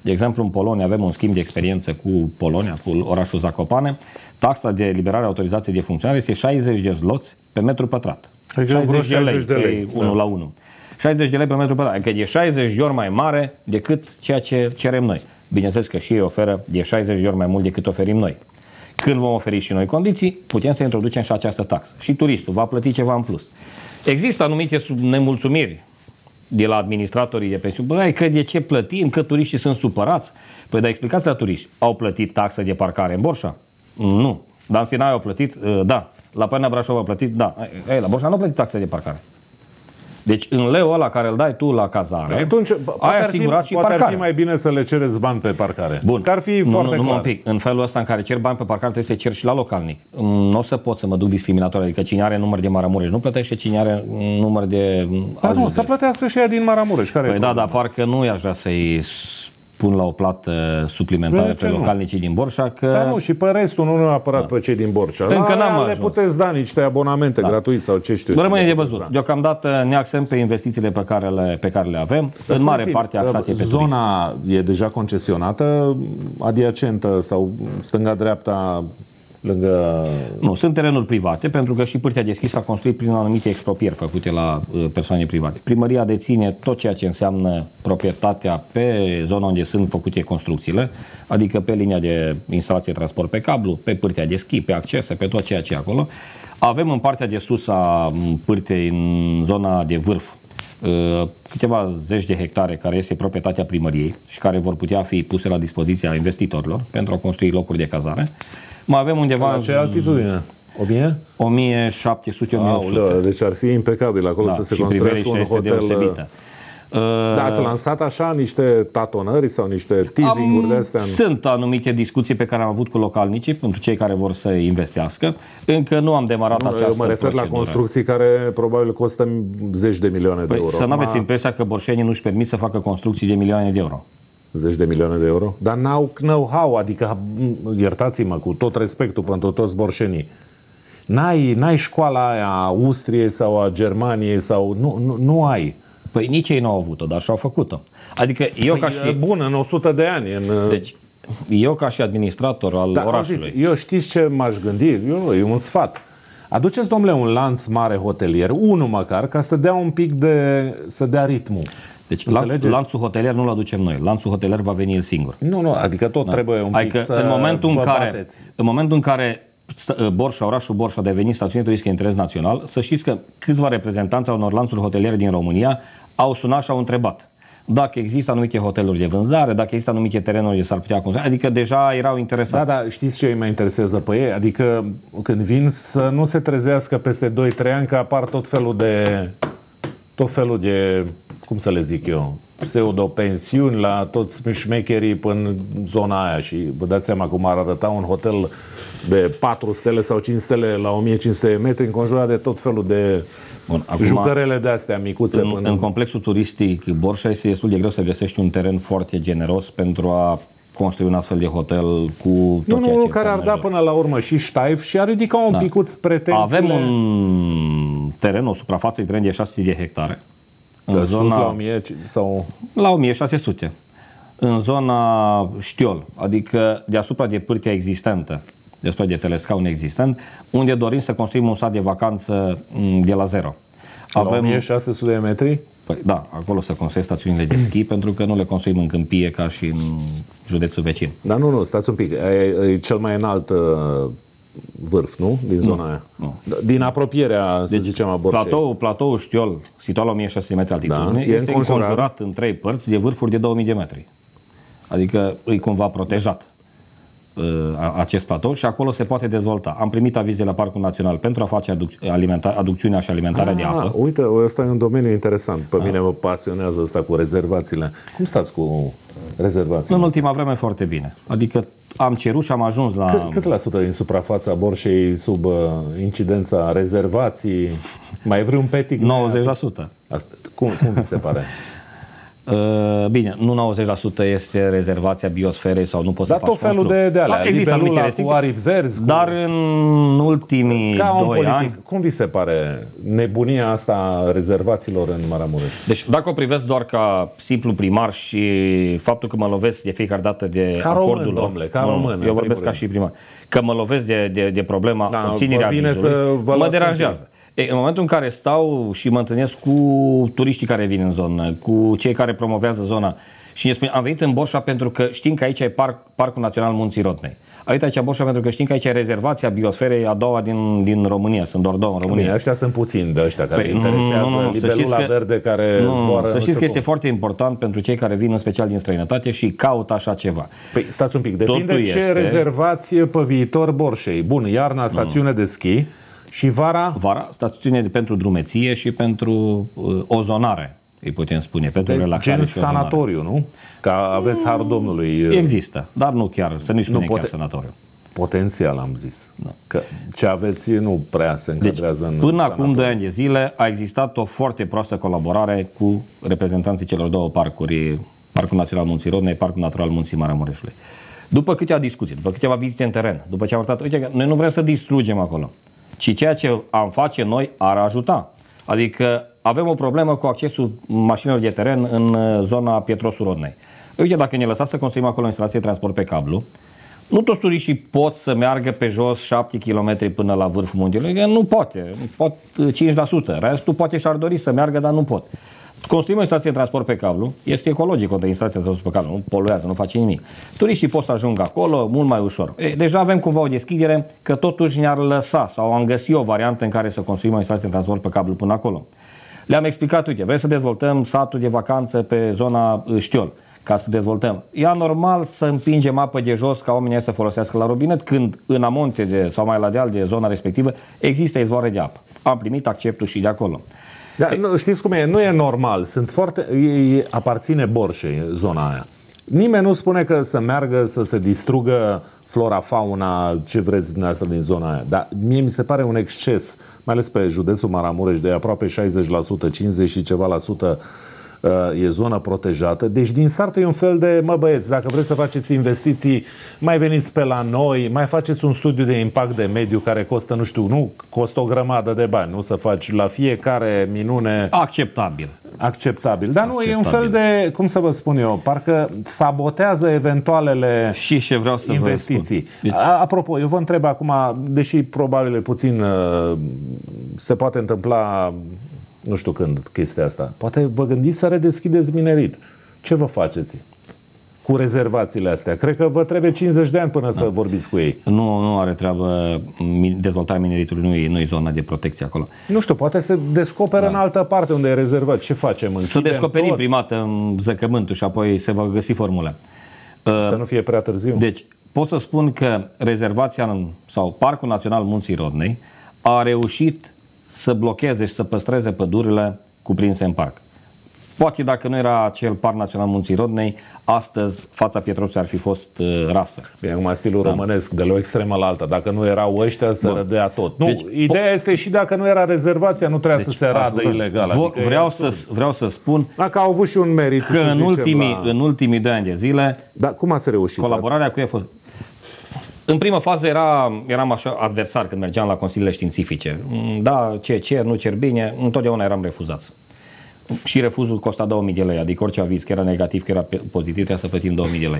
De exemplu, în Polonia avem un schimb de experiență cu Polonia, cu orașul Zakopane. Taxa de eliberare a autorizației de funcționare este șaizeci de zloți pe metru pătrat. Adică șaizeci de lei, de lei. unu da. la unu. șaizeci de lei pe metru pătrat. Adică e șaizeci de ori mai mare decât ceea ce cerem noi. Bineînțeles că și ei oferă de șaizeci de ori mai mult decât oferim noi. Când vom oferi și noi condiții, putem să introducem și această taxă. Și turistul va plăti ceva în plus. Există anumite nemulțumiri de la administratorii de pensiuni. Băi, că de ce plătim? Că turiștii sunt supărați? Păi, dar explicați la turiști. Au plătit taxă de parcare în Borșa? Nu. Dar în Sinaia au plătit? Da. La Pârnea Brașov au plătit? Da. Ei, la Borșa nu au plătit taxă de parcare. Deci în leu ăla care îl dai tu la cazare, atunci ai asigurat și poate parcare. Ar fi mai bine să le cereți bani pe parcare. Bun. Că ar fi nu, foarte nu, clar. Un pic. În felul ăsta în care cer bani pe parcare trebuie să cer și la localnic. Nu o să pot să mă duc discriminator, adică cine are număr de Maramureș nu plătește, cine are număr de... Dar nu, să plătească și ea din Maramureș. Care păi da, dar parcă nu i-aș vrea să-i pun la o plată suplimentară pe localnicii din Borșa. Că... Dar nu, și pe restul, nu neapărat da. pe cei din Borșa. Încă la n-am le ajuns. Puteți da niște abonamente da. gratuit sau ce știu. Rămâne de văzut. Da. Deocamdată ne axăm pe investițiile pe care le, pe care le avem. Dar în mare parte axate pe zona turism. E deja concesionată, adiacentă sau stânga-dreapta lângă... Nu, sunt terenuri private, pentru că și Pârtea Deschis s-a construit prin anumite expropieri făcute la uh, persoane private. Primăria deține tot ceea ce înseamnă proprietatea pe zona unde sunt făcute construcțiile, adică pe linia de instalație de transport pe cablu, pe Pârtea de schi, pe accese, pe tot ceea ce e acolo. Avem în partea de sus a Pârtei, în zona de vârf, uh, câteva zeci de hectare care este proprietatea primăriei și care vor putea fi puse la dispoziția investitorilor pentru a construi locuri de cazare. Mai avem undeva... La ce altitudine? o mie? o mie șapte sute - o mie opt sute. Deci ar fi impecabil acolo da, să se construiască un hotel. Da, ați lansat așa niște tatonări sau niște teasing-uri de astea? Sunt anumite discuții pe care am avut cu localnicii pentru cei care vor să investească. Încă nu am demarat nu, această Eu mă refer procedură. La construcții care probabil costă zeci de milioane de păi, euro. Să nu aveți impresia că borșenii nu-și permit să facă construcții de milioane de euro. Zeci de milioane de euro? Dar n-au know-how, adică, iertați-mă, cu tot respectul pentru toți borșenii, n-ai, n-ai școala aia a Austriei sau a Germaniei sau... Nu, nu, nu ai. Păi nici ei n-au avut-o, dar și-au făcut-o. Adică eu păi, ca și... Bun, în o sută de ani. În... Deci, eu ca și administrator al da, orașului... Auziți, eu știți ce m-aș gândi? Eu nu, e un sfat. Aduceți, domnule, un lanț mare hotelier, unul măcar, ca să dea un pic de... să dea ritmul. Deci lanțul, lanțul hotelier nu-l aducem noi. Lanțul hotelier va veni el singur. Nu, nu, adică tot da. trebuie un pic adică să în momentul în care, bateți. În momentul în care Borșa, orașul Borșa a devenit stațiune turistică de interes național, să știți că câțiva reprezentanți au unor lanțuri hoteliere din România au sunat și au întrebat dacă există anumite hoteluri de vânzare, dacă există anumite terenuri de s-ar putea construi, adică deja erau interesați. Da, da, știți ce îi mai interesează pe ei? Adică când vin să nu se trezească peste doi trei ani că apar tot felul de tot felul de, cum să le zic eu, pseudo-pensiuni la toți șmecherii până zona aia și vă dați seama cum ar arăta un hotel de patru stele sau cinci stele la o mie cinci sute de metri înconjurat de tot felul de Bun, acum, jucărele de astea micuțe. În, până... în complexul turistic Borșa este destul de greu să găsești un teren foarte generos pentru a construi un astfel de hotel cu tot nu, ceea nu, ce care ar da jur. Până la urmă și ștaif și ar ridica un da. picuț pretențiile. Avem un teren, o suprafață de teren de șase sute de hectare. În de zona... sus la o mie sau... La o mie șase sute. În zona Știol, adică deasupra de pârtia existentă, deasupra de telescaun existent, unde dorim să construim un sat de vacanță de la zero. Avem... La o mie șase sute de metri? Păi, da, acolo să construim stațiunile de schi, pentru că nu le construim în câmpie ca și în județul vecin. Dar nu, nu, stați un pic. E, e cel mai înalt uh, vârf, nu? Din zona nu, aia. Nu. Din apropierea, deci, să zicem, a Borșei. Platoul, platoul Știol, situat la o mie șase sute de metri altitudine, da, este înconjurat. înconjurat în trei părți de vârfuri de două mii de metri. Adică e cumva protejat uh, acest platou și acolo se poate dezvolta. Am primit aviz de la Parcul Național pentru a face aduc- alimenta- aducțiunea și alimentarea ah, de apă. Uite, ăsta e un domeniu interesant. Pe ah. mine mă pasionează ăsta cu rezervațiile. Cum stați cu rezervațiile? În ultima vreme foarte bine. Adică am cerut și am ajuns la... Cât, cât la sută din suprafața Borșei sub uh, incidența rezervații? Mai e vreun petic? nouăzeci la sută. Asta, cum, cum vi se pare? Uh, bine, nu nouăzeci la sută este rezervația biosferei sau nu poți dar să faci tot felul de, de alea, libelula cu aripi verzi. Cu... Dar în ultimii Ca doi politic, ani... cum vi se pare nebunia asta a rezervațiilor în Maramureș? Deci dacă o privesc doar ca simplu primar și faptul că mă lovesc de fiecare dată de ca acordul român, lor, domnule, ca nu, român, eu vorbesc ca și primar, că mă lovesc de, de, de problema da, obținerea vizului, mă deranjează. E, în momentul în care stau și mă întâlnesc cu turiștii care vin în zonă, cu cei care promovează zona și ne spun, am venit în Borșa pentru că știm că aici e parc, Parcul Național Munții Rotnei. Am venit aici în Borșa pentru că știm că aici e rezervația biosferei a doua din, din România. Sunt doar două în România. Bine, ăștia sunt puțini de ăștia care păi, interesează nu, nu, libelula că, verde care nu, zboară. Să știți că cum. Este foarte important pentru cei care vin în special din străinătate și caută așa ceva. Păi stați un pic, depinde Totul ce este... rezervați pe viitor Borșei. Bun, iarna stațiune nu. de schi. Și vara? Vara, stațiune pentru drumeție și pentru uh, ozonare, îi putem spune, pentru deci, relaxare gen și ozonare. Sanatoriu, nu? Că aveți har Domnului. Există, dar nu chiar, să nu-i spunem nu, chiar poten... sanatoriu. Potențial am zis. Da. Că ce aveți nu prea se încadrează deci, în până sanatoriu. Acum doi ani de zile a existat o foarte proastă colaborare cu reprezentanții celor două parcuri, Parcul Național Munții Rodnei, Parcul Natural Munții Maramureșului. După câteva discuții, după câteva vizite în teren, după ce am arătat, uite, noi nu vrem să distrugem acolo, ci ceea ce am face noi ar ajuta. Adică avem o problemă cu accesul mașinilor de teren în zona Pietrosul Rodnei. Uite, dacă ne lăsați să construim acolo o instalație de transport pe cablu, nu toți turiștii pot să meargă pe jos șapte kilometri până la vârful muntelui. Nu poate, pot cinci la sută. Restul poate și-ar dori să meargă, dar nu pot. Construim o instalație de transport pe cablu, este ecologic o instalație de transport pe cablu, nu poluează, nu face nimic. Turiștii pot să ajungă acolo mult mai ușor. E, deja avem cumva o deschidere că totuși ne-ar lăsa sau am găsit o variantă în care să construim o instalație de transport pe cablu până acolo. Le-am explicat, uite, vrem să dezvoltăm satul de vacanță pe zona Știol, ca să dezvoltăm. E anormal să împingem apă de jos ca oamenii să folosească la robinet, când în amonte de, sau mai la deal de zona respectivă există izvoare de apă. Am primit acceptul și de acolo. Da, nu, știți cum e? Nu e normal. Sunt foarte, e, e, aparține Borșei zona aia. Nimeni nu spune că să meargă să se distrugă flora, fauna, ce vreți dumneavoastră din zona aia. Dar mie mi se pare un exces, mai ales pe județul Maramureș, de aproape șaizeci la sută, cincizeci și ceva la sută e zonă protejată. Deci din start e un fel de, mă băieți, dacă vreți să faceți investiții, mai veniți pe la noi, mai faceți un studiu de impact de mediu care costă, nu știu, nu costă o grămadă de bani, nu să faci la fiecare minune... Acceptabil. Acceptabil. Dar nu, e un fel de, cum să vă spun eu, parcă sabotează eventualele și ce vreau să investiții. Deci... Apropo, eu vă întreb acum, deși probabil puțin se poate întâmpla, nu știu când, chestia asta. Poate vă gândiți să redeschideți minerit. Ce vă faceți cu rezervațiile astea? Cred că vă trebuie cincizeci de ani până da. să vorbiți cu ei. Nu, nu are treabă dezvoltarea mineritului, nu e, nu e zona de protecție acolo. Nu știu, poate se descoperă da. în altă parte unde e rezervat. Ce facem? Închidem să descoperim tot? prima dată zăcământul și apoi se va găsi formula. Să nu fie prea târziu. Deci, pot să spun că rezervația sau Parcul Național Munții Rodnei a reușit să blocheze și să păstreze pădurile cuprinse în parc. Poate dacă nu era acel Parc Național Munții Rodnei, astăzi fața Pietrosului ar fi fost uh, rasă. Bine, acum stilul da. românesc, de la o extremă la alta. Dacă nu erau ăștia, se rădea tot. Nu, deci, ideea este și dacă nu era rezervația, nu trebuia deci, să se radă ilegal. Adică vreau, să, vreau să spun dacă au avut și un merit că în ultimii, la... în ultimii doi ani de zile da, cum ați reușit? Colaborarea cu ei a fost... În prima fază era, eram așa adversar când mergeam la consiliile științifice. Da, ce cer, nu cer bine, întotdeauna eram refuzați. Și refuzul costa două mii de lei, adică orice aviz, că era negativ, că era pozitiv, trebuia să plătim două mii de lei.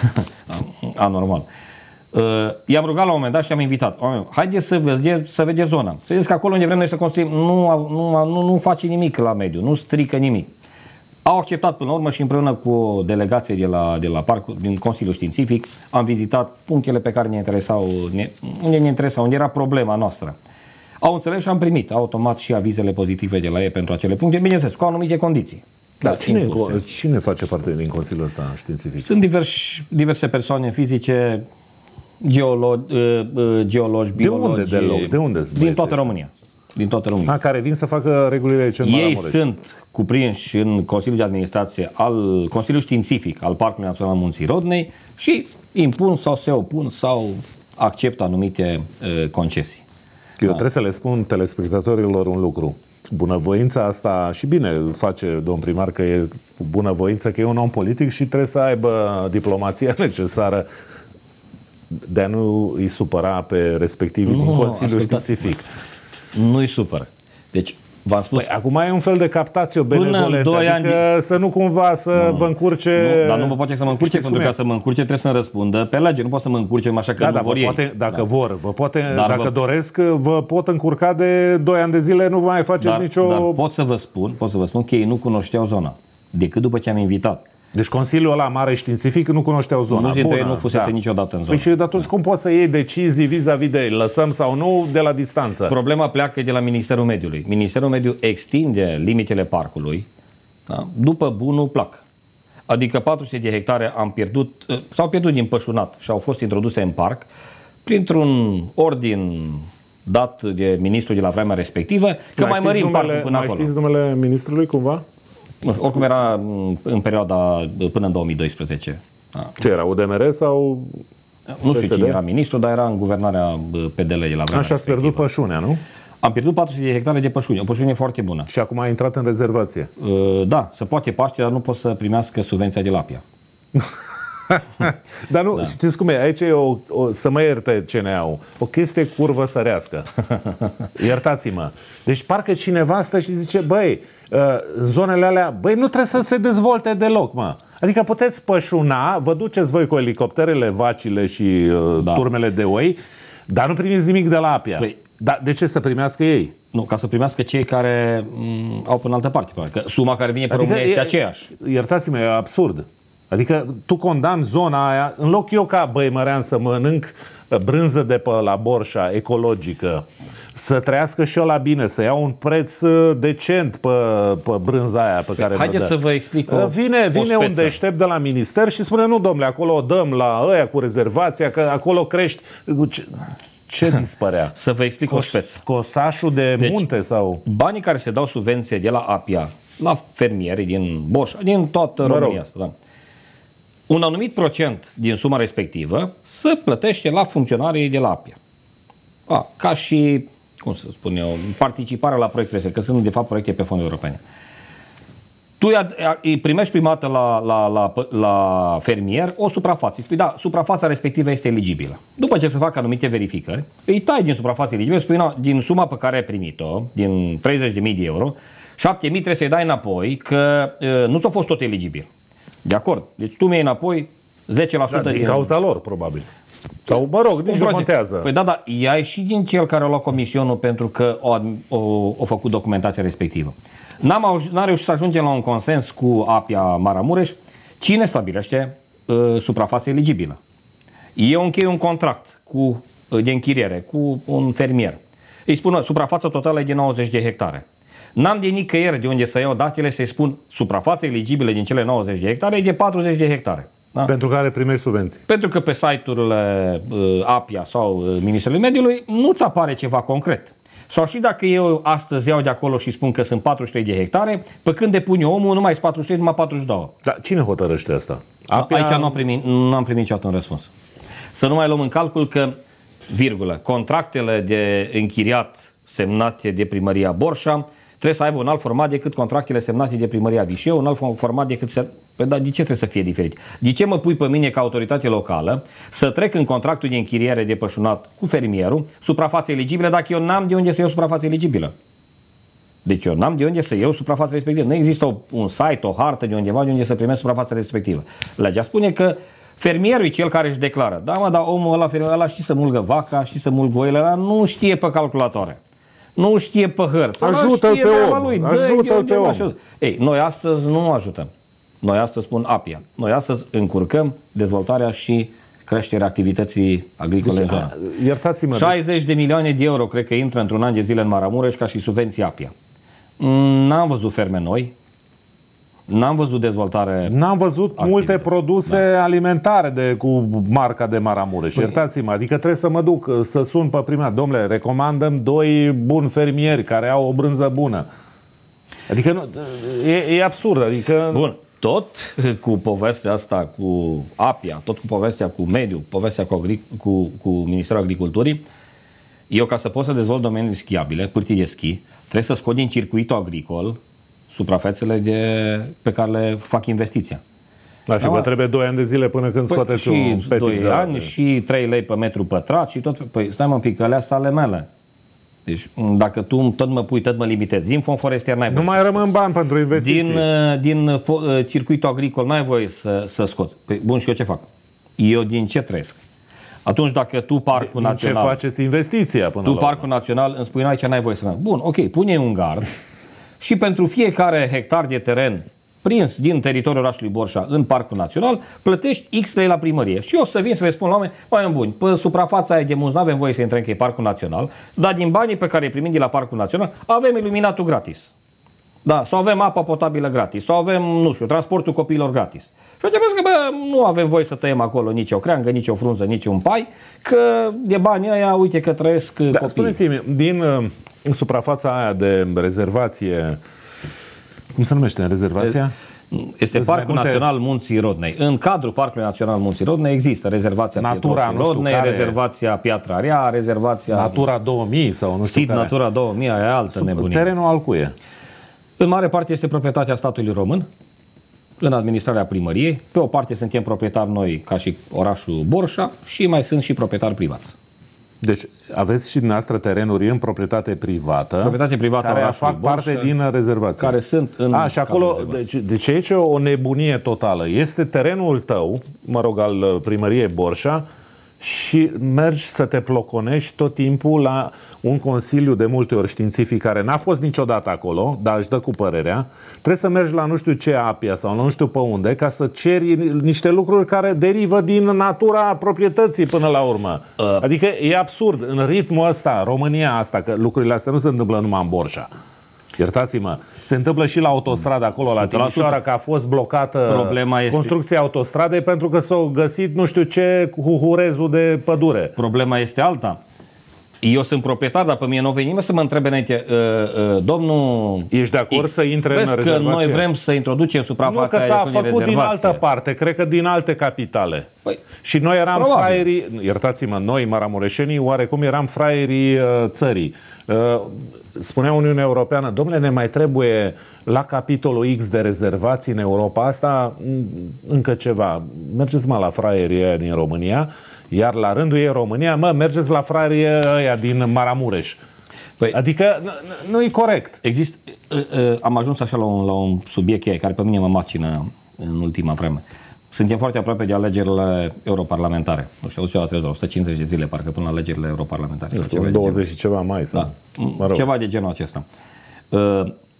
Anormal. Uh, I-am rugat la un moment dat și am invitat. Haideți să vedeți, să vedeți zona. Să vedeți că acolo unde vrem noi să construim nu, nu, nu, nu face nimic la mediu, nu strică nimic. Au acceptat până la urmă și împreună cu o delegație de la, de la parcul, din Consiliul Științific, am vizitat punctele pe care ne interesau, ne, unde ne interesau, unde era problema noastră. Au înțeles și am primit automat și avizele pozitive de la ei pentru acele puncte, bineînțeles, cu anumite condiții. Da, cine, cine face parte din Consiliul ăsta științific? Sunt diversi, diverse persoane fizice, geologi, geologi biologi. De unde? De, de unde? Din toată România. Din toată România. A, care vin să facă regulile ce în Ei Maramureș. sunt cuprinși în Consiliul de Administrație al Consiliului Științific al Parcului Național Munții Rodnei și impun sau se opun sau acceptă anumite uh, concesii. Eu da. trebuie să le spun telespectatorilor un lucru. bunăvoința asta, și bine face domn primar că e bunăvoință, că e un om politic și trebuie să aibă diplomația necesară de a nu îi supăra pe respectivii din Consiliul Științific. Nu îi supără. Deci, v-am spus... Păi, acum e un fel de captație benevolentă, adică ani... să nu cumva să nu, vă încurce... Nu, dar nu mă poate să mă încurce, pentru că să mă încurce trebuie să-mi răspundă pe lege, nu pot să mă încurce așa că da, nu da, vor ei. Poate, dacă da. vor, vă poate, dar dacă vă... doresc, vă pot încurca de doi ani de zile, nu vă mai faceți dar, nicio... Dar pot să vă spun, pot să vă spun că ei nu cunoșteau zona, decât după ce am invitat. Deci Consiliul ăla mare științific nu cunoșteau zona. Nu dintre ei nu fusese da. niciodată în zonă. Păi și atunci cum poți să iei decizii vis-a-vis de lăsăm sau nu de la distanță? Problema pleacă de la Ministerul Mediului. Ministerul Mediului extinde limitele parcului, da? După bunul plac. Adică patru sute de hectare am pierdut, s-au pierdut din pășunat și au fost introduse în parc printr-un ordin dat de ministrul de la vremea respectivă că mai, mai mărim numele, parcul până mai acolo. Mai știți numele ministrului cumva? Oricum era în perioada până în două mii doisprezece. Da. Ce era, U D M R sau Nu știu cine era ministru, dar era în guvernarea P D L de la vremea Așa ați pierdut pășunea, nu? Am pierdut patru sute de hectare de pășune, o pășune foarte bună. Și acum a intrat în rezervație. Da, se poate paște, dar nu pot să primească subvenția de la APIA. Dar nu, da. Știți cum e? Aici e o, o, să mă ierte C N A-ul, o chestie curvă sărească. Iertați-mă. Deci parcă cineva stă și zice, băi, în zonele alea, băi, nu trebuie să se dezvolte deloc, mă. Adică puteți pășuna, vă duceți voi cu elicopterele, vacile și da. turmele de oi, dar nu primiți nimic de la APIA. Păi, da, de ce să primească ei? Nu, ca să primească cei care m, au până altă parte. Că suma care vine pe adică România este aceeași. Iertați-mă, e absurd. Adică tu condamni zona aia, în loc eu ca băimărean să mănânc brânză de pe la Borșa, ecologică, să trăiască și ăla bine, să iau un preț decent pe, pe brânza aia pe care Haideți să vă explic o, Vine, vine o un deștept de la minister și spune, nu domnule, acolo o dăm la ăia cu rezervația, că acolo crești... Ce, ce dispărea? Să vă explic Cos, o speță. Costașul de deci, munte sau... Banii care se dau subvenție de la APIA, la fermieri din Borșa, din toată mă România asta, da. Un anumit procent din suma respectivă se plătește la funcționarii de la APIA. A, ca și, cum să spun eu, participarea la proiectele, că sunt de fapt proiecte pe fonduri europene. Tu îi primești prima dată la, la, la, la fermier o suprafață. Îi spui, da, suprafața respectivă este eligibilă. După ce se fac anumite verificări, îi tai din suprafața eligibilă, spui, no, din suma pe care ai primit-o, din treizeci de mii de euro, șapte mii trebuie să-i dai înapoi, că uh, nu s-a fost tot eligibil. De acord. Deci tu mi-ai înapoi zece la sută da, din din cauza lor, probabil. Sau, mă rog, nici nu contează. Păi da, da, ia și din cel care a luat comisionul pentru că o, o, o făcut documentația respectivă. N-am n-am reușit să ajungem la un consens cu APIA Maramureș. Cine stabilește uh, suprafața eligibilă? Eu închei un contract cu, uh, de închiriere cu un fermier. Îi spun, suprafața totală e de nouăzeci de hectare. N-am de nicăieri de unde să iau datele să-i spun suprafața eligibilă din cele nouăzeci de hectare e de patruzeci de hectare. Da? Pentru care primești subvenții. Pentru că pe site-urile uh, APIA sau uh, Ministerului Mediului nu-ți apare ceva concret. Sau și dacă eu astăzi iau de acolo și spun că sunt patruzeci și trei de hectare, pe când depun eu omul, nu mai sunt patruzeci și trei, numai patruzeci și doi. Dar cine hotărăște asta? APIA... Aici nu am primit, nu am primit niciodată un răspuns. Să nu mai luăm în calcul că, virgulă, contractele de închiriat semnate de Primăria Borșa trebuie să aibă un alt format decât contractele semnate de Primăria Vișeu, un alt format decât... Se... Păi, dar de ce trebuie să fie diferit? De ce mă pui pe mine ca autoritate locală să trec în contractul de închiriere de pășunat cu fermierul suprafața eligibilă dacă eu n-am de unde să iau suprafața eligibilă? Deci eu n-am de unde să iau suprafața respectivă. Nu există o, un site, o hartă de undeva de unde să primesc suprafața respectivă. Legea spune că fermierul e cel care își declară. Da, mă, dar omul ăla, fermierul ăla știe să mulgă vaca, știe să mulgă oile, ăla nu știe pe calculatoare. Nu știe pe hăr. Ajută-l pe om. Lui. Ajută-l pe om. Ei, noi astăzi nu ajutăm. Noi astăzi spun APIA. Noi astăzi încurcăm dezvoltarea și creșterea activității agricole deci, în zonă. Iertați-mă. șaizeci de milioane de euro cred că intră într-un an de zile în Maramureș ca și subvenții APIA. N-am văzut ferme noi. N-am văzut dezvoltare. N-am văzut multe produse da. alimentare de, cu marca de Maramureș. Păi, iertați-mă, adică trebuie să mă duc să sun pe prima. Domnule, recomandăm doi buni fermieri care au o brânză bună. Adică nu, e, e absurd. Adică... Bun. Tot cu povestea asta cu APIA, tot cu povestea cu mediul, povestea cu, cu, cu Ministerul Agriculturii, eu ca să pot să dezvolt domenii schiabile, pârtii de schi, trebuie să scot din circuitul agricol suprafețele de, pe care le fac investiția. Da, și da, vă trebuie doi ani de zile până când păi, scoateți și un petit doi de ani de... și trei lei pe metru pătrat și tot. Păi stai mă un pic, alea sunt ale mele. Deci dacă tu tot mă pui, tot mă limitezi. Din fond forestier n-ai Nu voie mai să rămân scoți. bani pentru investiții. Din, din circuitul agricol n-ai voie să, să scoți. Păi bun, și eu ce fac? Eu din ce trăiesc? Atunci dacă tu Parcul din Național... ce faceți investiția până Tu la Parcul urmă? Național îmi spui, nu, aici n-ai voie să mergi. Bun, ok, pune un gard și pentru fiecare hectar de teren prins din teritoriul orașului Borșa în Parcul Național, plătești X lei la primărie. Și eu să vin să le spun la oameni, mai buni, pe suprafața aia de munți nu avem voie să intrăm că e Parcul Național, dar din banii pe care îi primim de la Parcul Național, avem iluminatul gratis. Da, sau avem apa potabilă gratis, sau avem, nu știu, transportul copiilor gratis. Și atunci că, bă, nu avem voie să tăiem acolo nici o creangă, nici o frunză, nici un pai, că de banii ăia, uite că trăiesc Da, copiii. spuneți-mi, din uh, suprafața aia de rezervație, cum se numește rezervația? Este Îți Parcul multe... Național Munții Rodnei. În cadrul Parcului Național Munții Rodnei există rezervația Natura, Pietroșii Rodnei, care... rezervația Piatra Rea, rezervația Natura două mii sau nu știu Sid care. Natura două mii, aia e altă Sub... nebunie. Terenul al cui e? În mare parte este proprietatea statului român, în administrarea primăriei. Pe o parte suntem proprietari noi, ca și orașul Borșa, și mai sunt și proprietari privați. Deci aveți și dumneavoastră terenuri în proprietate privată, Proprietate privată care a fac orașului parte Borșa, din rezervație. care sunt în A, și acolo, cadrul rezervației. deci, deci aici e o nebunie totală. Este terenul tău, mă rog, al primăriei Borșa, și mergi să te ploconești tot timpul la un consiliu de multe ori științific care n-a fost niciodată acolo, dar își dă cu părerea. Trebuie să mergi la nu știu ce Apia sau nu știu pe unde ca să ceri niște lucruri care derivă din natura proprietății până la urmă. Uh. Adică e absurd. În ritmul ăsta, România asta, că lucrurile astea nu se întâmplă numai în Borșa. Iertați-mă, se întâmplă și la autostradă acolo, la Timișoara, că a fost blocată Problema este... construcția autostradei pentru că s-au găsit nu știu ce huhurezul de pădure. Problema este alta. Eu sunt proprietar, dar pe mine nu vine nimeni să mă întrebe înainte, uh, uh, domnul... Ești de acord X, să intre vezi în rezervație? că noi vrem să introducem suprafața Nu, că aia s-a de făcut din rezervație. altă parte, cred că din alte capitale. Păi, și noi eram probabil. fraierii, iertați-mă, noi, maramureșenii, oarecum eram fraierii uh, țării. Uh, spunea Uniunea Europeană, domnule, ne mai trebuie la capitolul X de rezervații în Europa asta încă ceva. Mergeți mă la fraierii aia din România, iar la rândul ei România, mă, mergeți la fraierii aia din Maramureș. Păi, adică nu e corect. Există, uh, uh, am ajuns așa la un, la un subiect cheie care pe mine mă macină în ultima vreme. Suntem foarte aproape de alegerile europarlamentare. Nu știu, ceva trebuie o sută cincizeci de zile, parcă până la alegerile europarlamentare. Nu știu, în douăzeci și ceva mai sau... Da. Mă rog. Ceva de genul acesta. Uh,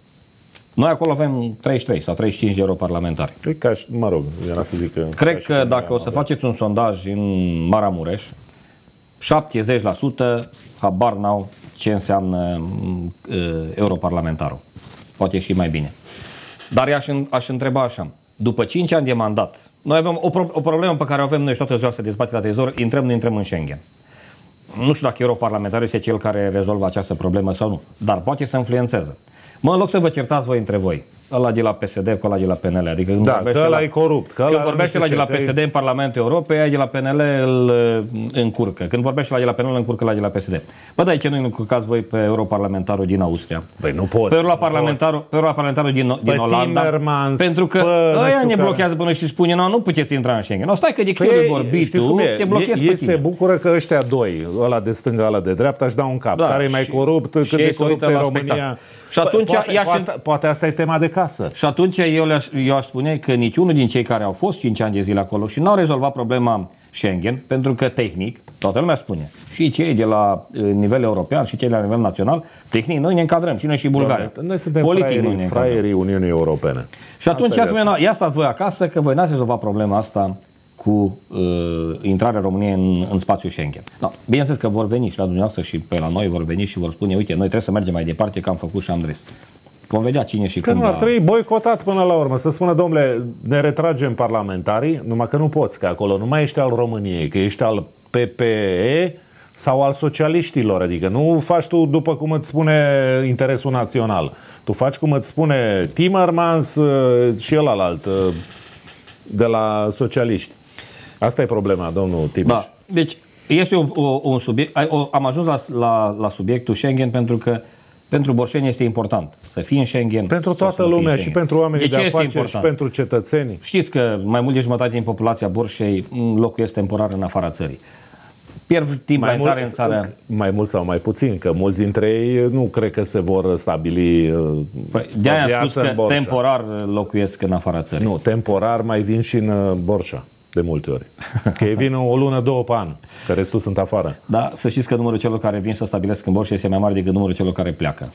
noi acolo avem treizeci și trei sau treizeci și cinci de europarlamentari. E ca și, mă rog, era să zic că... Cred că dacă o să faceți un sondaj în Maramureș, șaptezeci la sută habar n-au ce înseamnă uh, europarlamentarul. Poate și mai bine. Dar eu aș, aș întreba așa. După cinci ani de mandat, noi avem o, pro- o problemă pe care o avem noi și toată ziua să dezbate la televizor, intrăm, nu intrăm în Schengen. Nu știu dacă europarlamentarul este cel care rezolvă această problemă sau nu, dar poate să influențeze. Mă, în loc să vă certați voi între voi, ăla de la P S D cu ăla de la P N L. Adică când da, că ăla e corupt. Că când vorbește ăla de la P S D te... în Parlamentul Europei, aia de la P N L îl încurcă. Când vorbește ăla de la P N L, îl încurcă ăla de la P S D. Bă, dar ce nu încurcați voi pe europarlamentarul din Austria? Băi, nu poți. Pe europarlamentarul, pe europarlamentarul din, din Olanda. Timmermans, pentru că bă, ăia ne care... blochează până și spune, nu, nu puteți intra în Schengen. No, stai că de când păi, vorbi tu, te blochezi e, pe se tine. bucură că ăștia doi, ăla de stânga, ăla de dreapta, își dau un cap. Da, care e mai corupt, cât de corupt e România. Și atunci, poate, ea poate, asta, poate asta e tema de casă. Și atunci eu, le-aș, eu aș spune că niciunul din cei care au fost cinci ani de zile acolo și n-au rezolvat problema Schengen, pentru că tehnic, toată lumea spune, și cei de la nivel european și cei de la nivel național, tehnic noi ne încadrăm, și noi și Bulgaria. Doamne, noi suntem politic fraierii, noi fraierii Uniunii Europene. Și atunci ia spune, ia stați voi acasă că voi n-ați rezolvat problema asta cu uh, intrarea României în, în spațiul Schengen. No, bineînțeles că vor veni și la dumneavoastră și pe la noi vor veni și vor spune, uite, noi trebuie să mergem mai departe, că am făcut și am dres. Vom vedea cine și că cum. Că nu ar trebui boicotat până la urmă, să spună, domnule, ne retragem parlamentarii, numai că nu poți, că acolo nu mai ești al României, că ești al P P E sau al socialiștilor, adică nu faci tu după cum îți spune interesul național. Tu faci cum îți spune Timmermans și ălalt de la socialiști. Asta e problema, domnul Timiș. Da. Deci, este o, o, un subiect. O, am ajuns la, la, la subiectul Schengen pentru că Pentru borșeni este important să fie în Schengen. Pentru toată lumea și pentru oamenii de, de afaceri și pentru cetățenii. Știți că mai mult de jumătate din populația Borșei locuiesc temporar în afara țării. Pierd timp mai, mai tare în țară. Mai mult sau mai puțin, că mulți dintre ei nu cred că se vor stabili păi, de-aia am spus că temporar locuiesc în afara țării. Nu, temporar mai vin și în Borșa, de multe ori. Că ei vin o lună, două pe an, că restul sunt afară. Da, să știți că numărul celor care vin să stabilesc în Borșa este mai mare decât numărul celor care pleacă.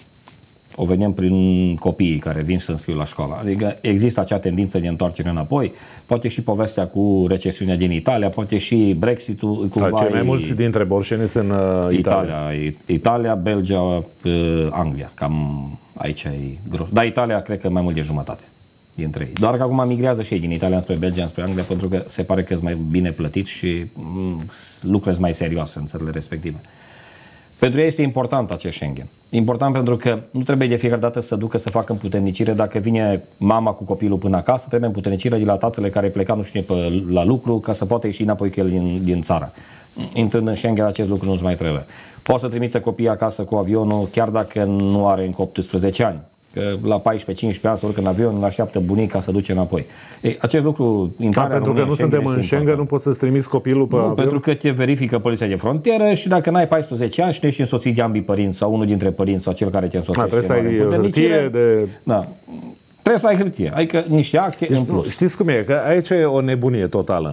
O vedem prin copiii care vin să se înscriu la școală. Adică există acea tendință de întoarcere înapoi, poate și povestea cu recesiunea din Italia, poate și Brexit-ul. Cumva cei mai mulți dintre borșeni sunt în Italia. Italia, Italia, Belgia, Anglia. Cam aici e gros. Dar Italia cred că mai mult de jumătate dintre ei. Doar că acum migrează și ei din Italia spre Belgia, spre Anglia, pentru că se pare că sunt mai bine plătiți și lucrurile mai serioase în țările respective. Pentru ei este important acest Schengen. Important pentru că nu trebuie de fiecare dată să ducă să facă împuternicire. Dacă vine mama cu copilul până acasă, trebuie împuternicire de la tatăle care pleca nu știu pe, la lucru ca să poată ieși înapoi cu el din, din țară. Intrând în Schengen, acest lucru nu-ți mai trebuie. Poate să trimită copiii acasă cu avionul chiar dacă nu are încă optsprezece ani. Că la paisprezece cincisprezece ani să urcă în avion, îl așteaptă bunica să duce înapoi. Ei, acest lucru, intrarea pentru că nu suntem în Schengen, nu poți să-ți trimiți copilul pe nu, avion? Pentru că te verifică poliția de frontieră și dacă n-ai paisprezece ani și nu ești însoțit de ambii părinți sau unul dintre părinți sau cel care te însoțește. Da, trebuie să ai hârtie de... Da. Trebuie să ai hârtie, adică niște acte deci, în plus. Știți cum e? Că aici e o nebunie totală.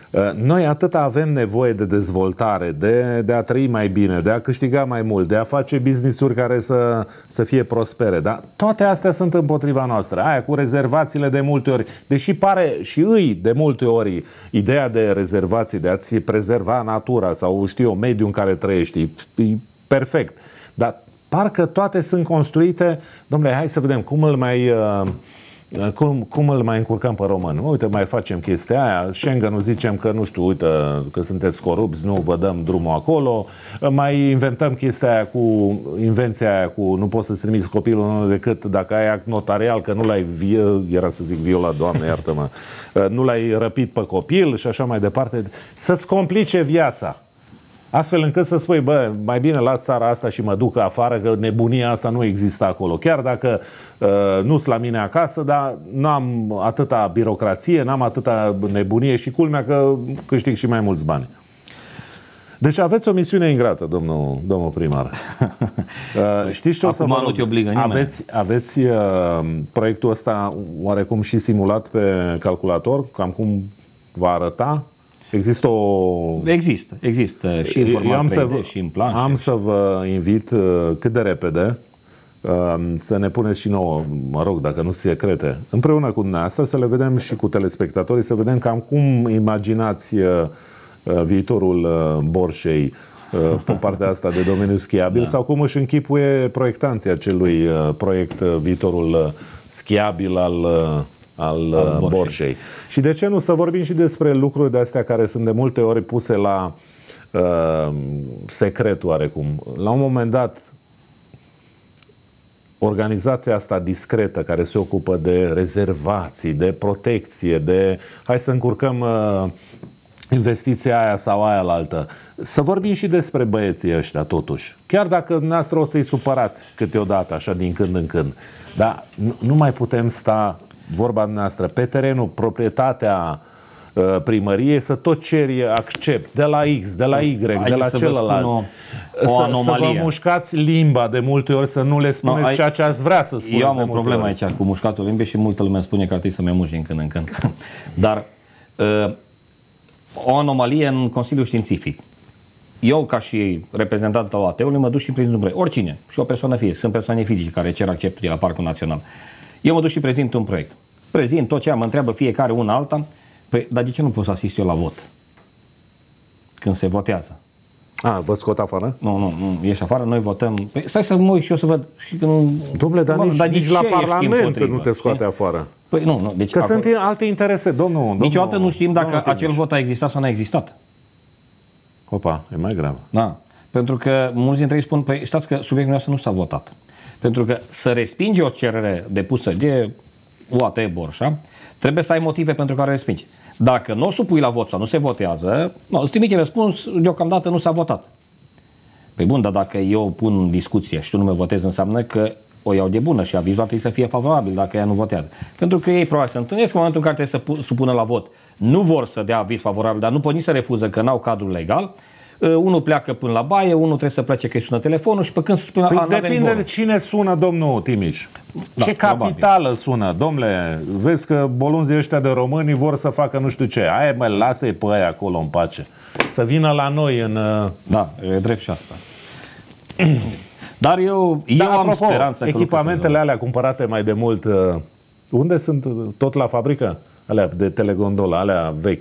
Noi atât avem nevoie de dezvoltare, de, de a trăi mai bine, de a câștiga mai mult, de a face business-uri care să, să fie prospere. Dar toate astea sunt împotriva noastră. Aia cu rezervațiile de multe ori, deși pare și îi de multe ori ideea de rezervații, de a-ți prezerva natura sau știu eu, mediul în care trăiești, e perfect. Dar parcă toate sunt construite, domnule, hai să vedem cum îl mai... Cum, cum îl mai încurcăm pe român? Uite, mai facem chestia aia, Schengen-ul zicem că, nu știu, uite, că sunteți corupți, nu vă dăm drumul acolo, mai inventăm chestia aia cu, invenția aia cu nu poți să-ți trimiți copilul decât dacă ai act notarial, că nu l-ai, era să zic violat, Doamne, iartă-mă, nu l-ai răpit pe copil și așa mai departe, să-ți complice viața. Astfel încât să spui, bă, mai bine las țara asta și mă duc afară, că nebunia asta nu există acolo. Chiar dacă uh, nu-s la mine acasă, dar n-am atâta birocrație, n-am atâta nebunie și culmea că câștig și mai mulți bani. Deci aveți o misiune ingrată, domnul, domnul primar. Uh, știți ce o să vă rog? Aveți, aveți uh, proiectul ăsta oarecum și simulat pe calculator? Cam cum va arăta? Există o... Există, există și în format trei D și în planșă. Am să vă invit cât de repede să ne puneți și nouă, mă rog, dacă nu secrete, împreună cu dumneavoastră, să le vedem și cu telespectatorii, să vedem cam cum imaginați viitorul Borșei pe partea asta de domeniu schiabil, da. Sau cum își închipuie proiectanții acelui proiect, viitorul schiabil al... al, al Borșei. Borșei. Și de ce nu să vorbim și despre lucruri de astea care sunt de multe ori puse la uh, secret oarecum. La un moment dat, organizația asta discretă care se ocupă de rezervații, de protecție, de hai să încurcăm uh, investiția aia sau aia la altă. Să vorbim și despre băieții ăștia totuși. Chiar dacă dumneavoastră o să-i supărați câteodată, așa din când în când. Dar nu, nu mai putem sta, vorba noastră, pe terenul, proprietatea uh, primăriei, să tot ceri accept de la X, de la Y, Hai de la celălalt. O, o să, să vă mușcați limba de multe ori, să nu le spuneți no, ai, ceea ce ați vrea să spuneți. Eu am o problemă ori. aici cu mușcatul limbii și multă lume spune că ar trebui să mi-e mușc din când în când. Dar uh, o anomalie în Consiliul Științific. Eu, ca și reprezentant al O A T-ului, mă duc și prezint un proiect. Oricine. Și o persoană fizică. Sunt persoane fizice care cer acceptul de la Parcul Național. Eu mă duc și prezint un proiect. Prezint tot ce am, mă întreabă fiecare una alta. Păi, dar de ce nu pot să asist eu la vot? Când se votează. A, vă scot afară? Nu, nu, nu, ești afară, noi votăm. Păi, stai să mă uit și eu să văd. Dom'le, dar nici, dar nici la Parlament nu te scoate știi? afară. Păi nu, nu. Deci că acolo... sunt alte interese, domnul. domnul Niciodată nu știm dacă acel vot a existat sau nu a existat. Opa, e mai grav. Da. Pentru că mulți dintre ei spun, păi stați că subiectul nostru nu s-a votat. Pentru că să respingi o cerere depusă de O A T Borșa, trebuie să ai motive pentru care respingi. Dacă nu o supui la vot sau nu se votează, nu, îți trimite răspuns, deocamdată nu s-a votat. Păi bun, dar dacă eu pun în discuție și tu nu mă votezi, înseamnă că o iau de bună și avizul trebuie să fie favorabil dacă ea nu votează. Pentru că ei probabil se întâlnesc în momentul în care trebuie să supună la vot. Nu vor să dea aviz favorabil, dar nu pot nici să refuză că n-au cadrul legal. Uh, unul pleacă până la baie, unul trebuie să plece că îi sună telefonul și pe când se spune... Păi a, depinde de cine sună, domnul Timiș. Da, ce capitală probabil sună, domnule? Vezi că bolunzii ăștia de români vor să facă nu știu ce. Aia, mă, lasă-i pe aia acolo în pace. Să vină la noi în... Da, e drept și asta. Dar eu, eu da, am apropo, speranță că echipamentele alea cumpărate mai de mult, unde sunt? Tot la fabrică? Alea de telegondola, alea vechi.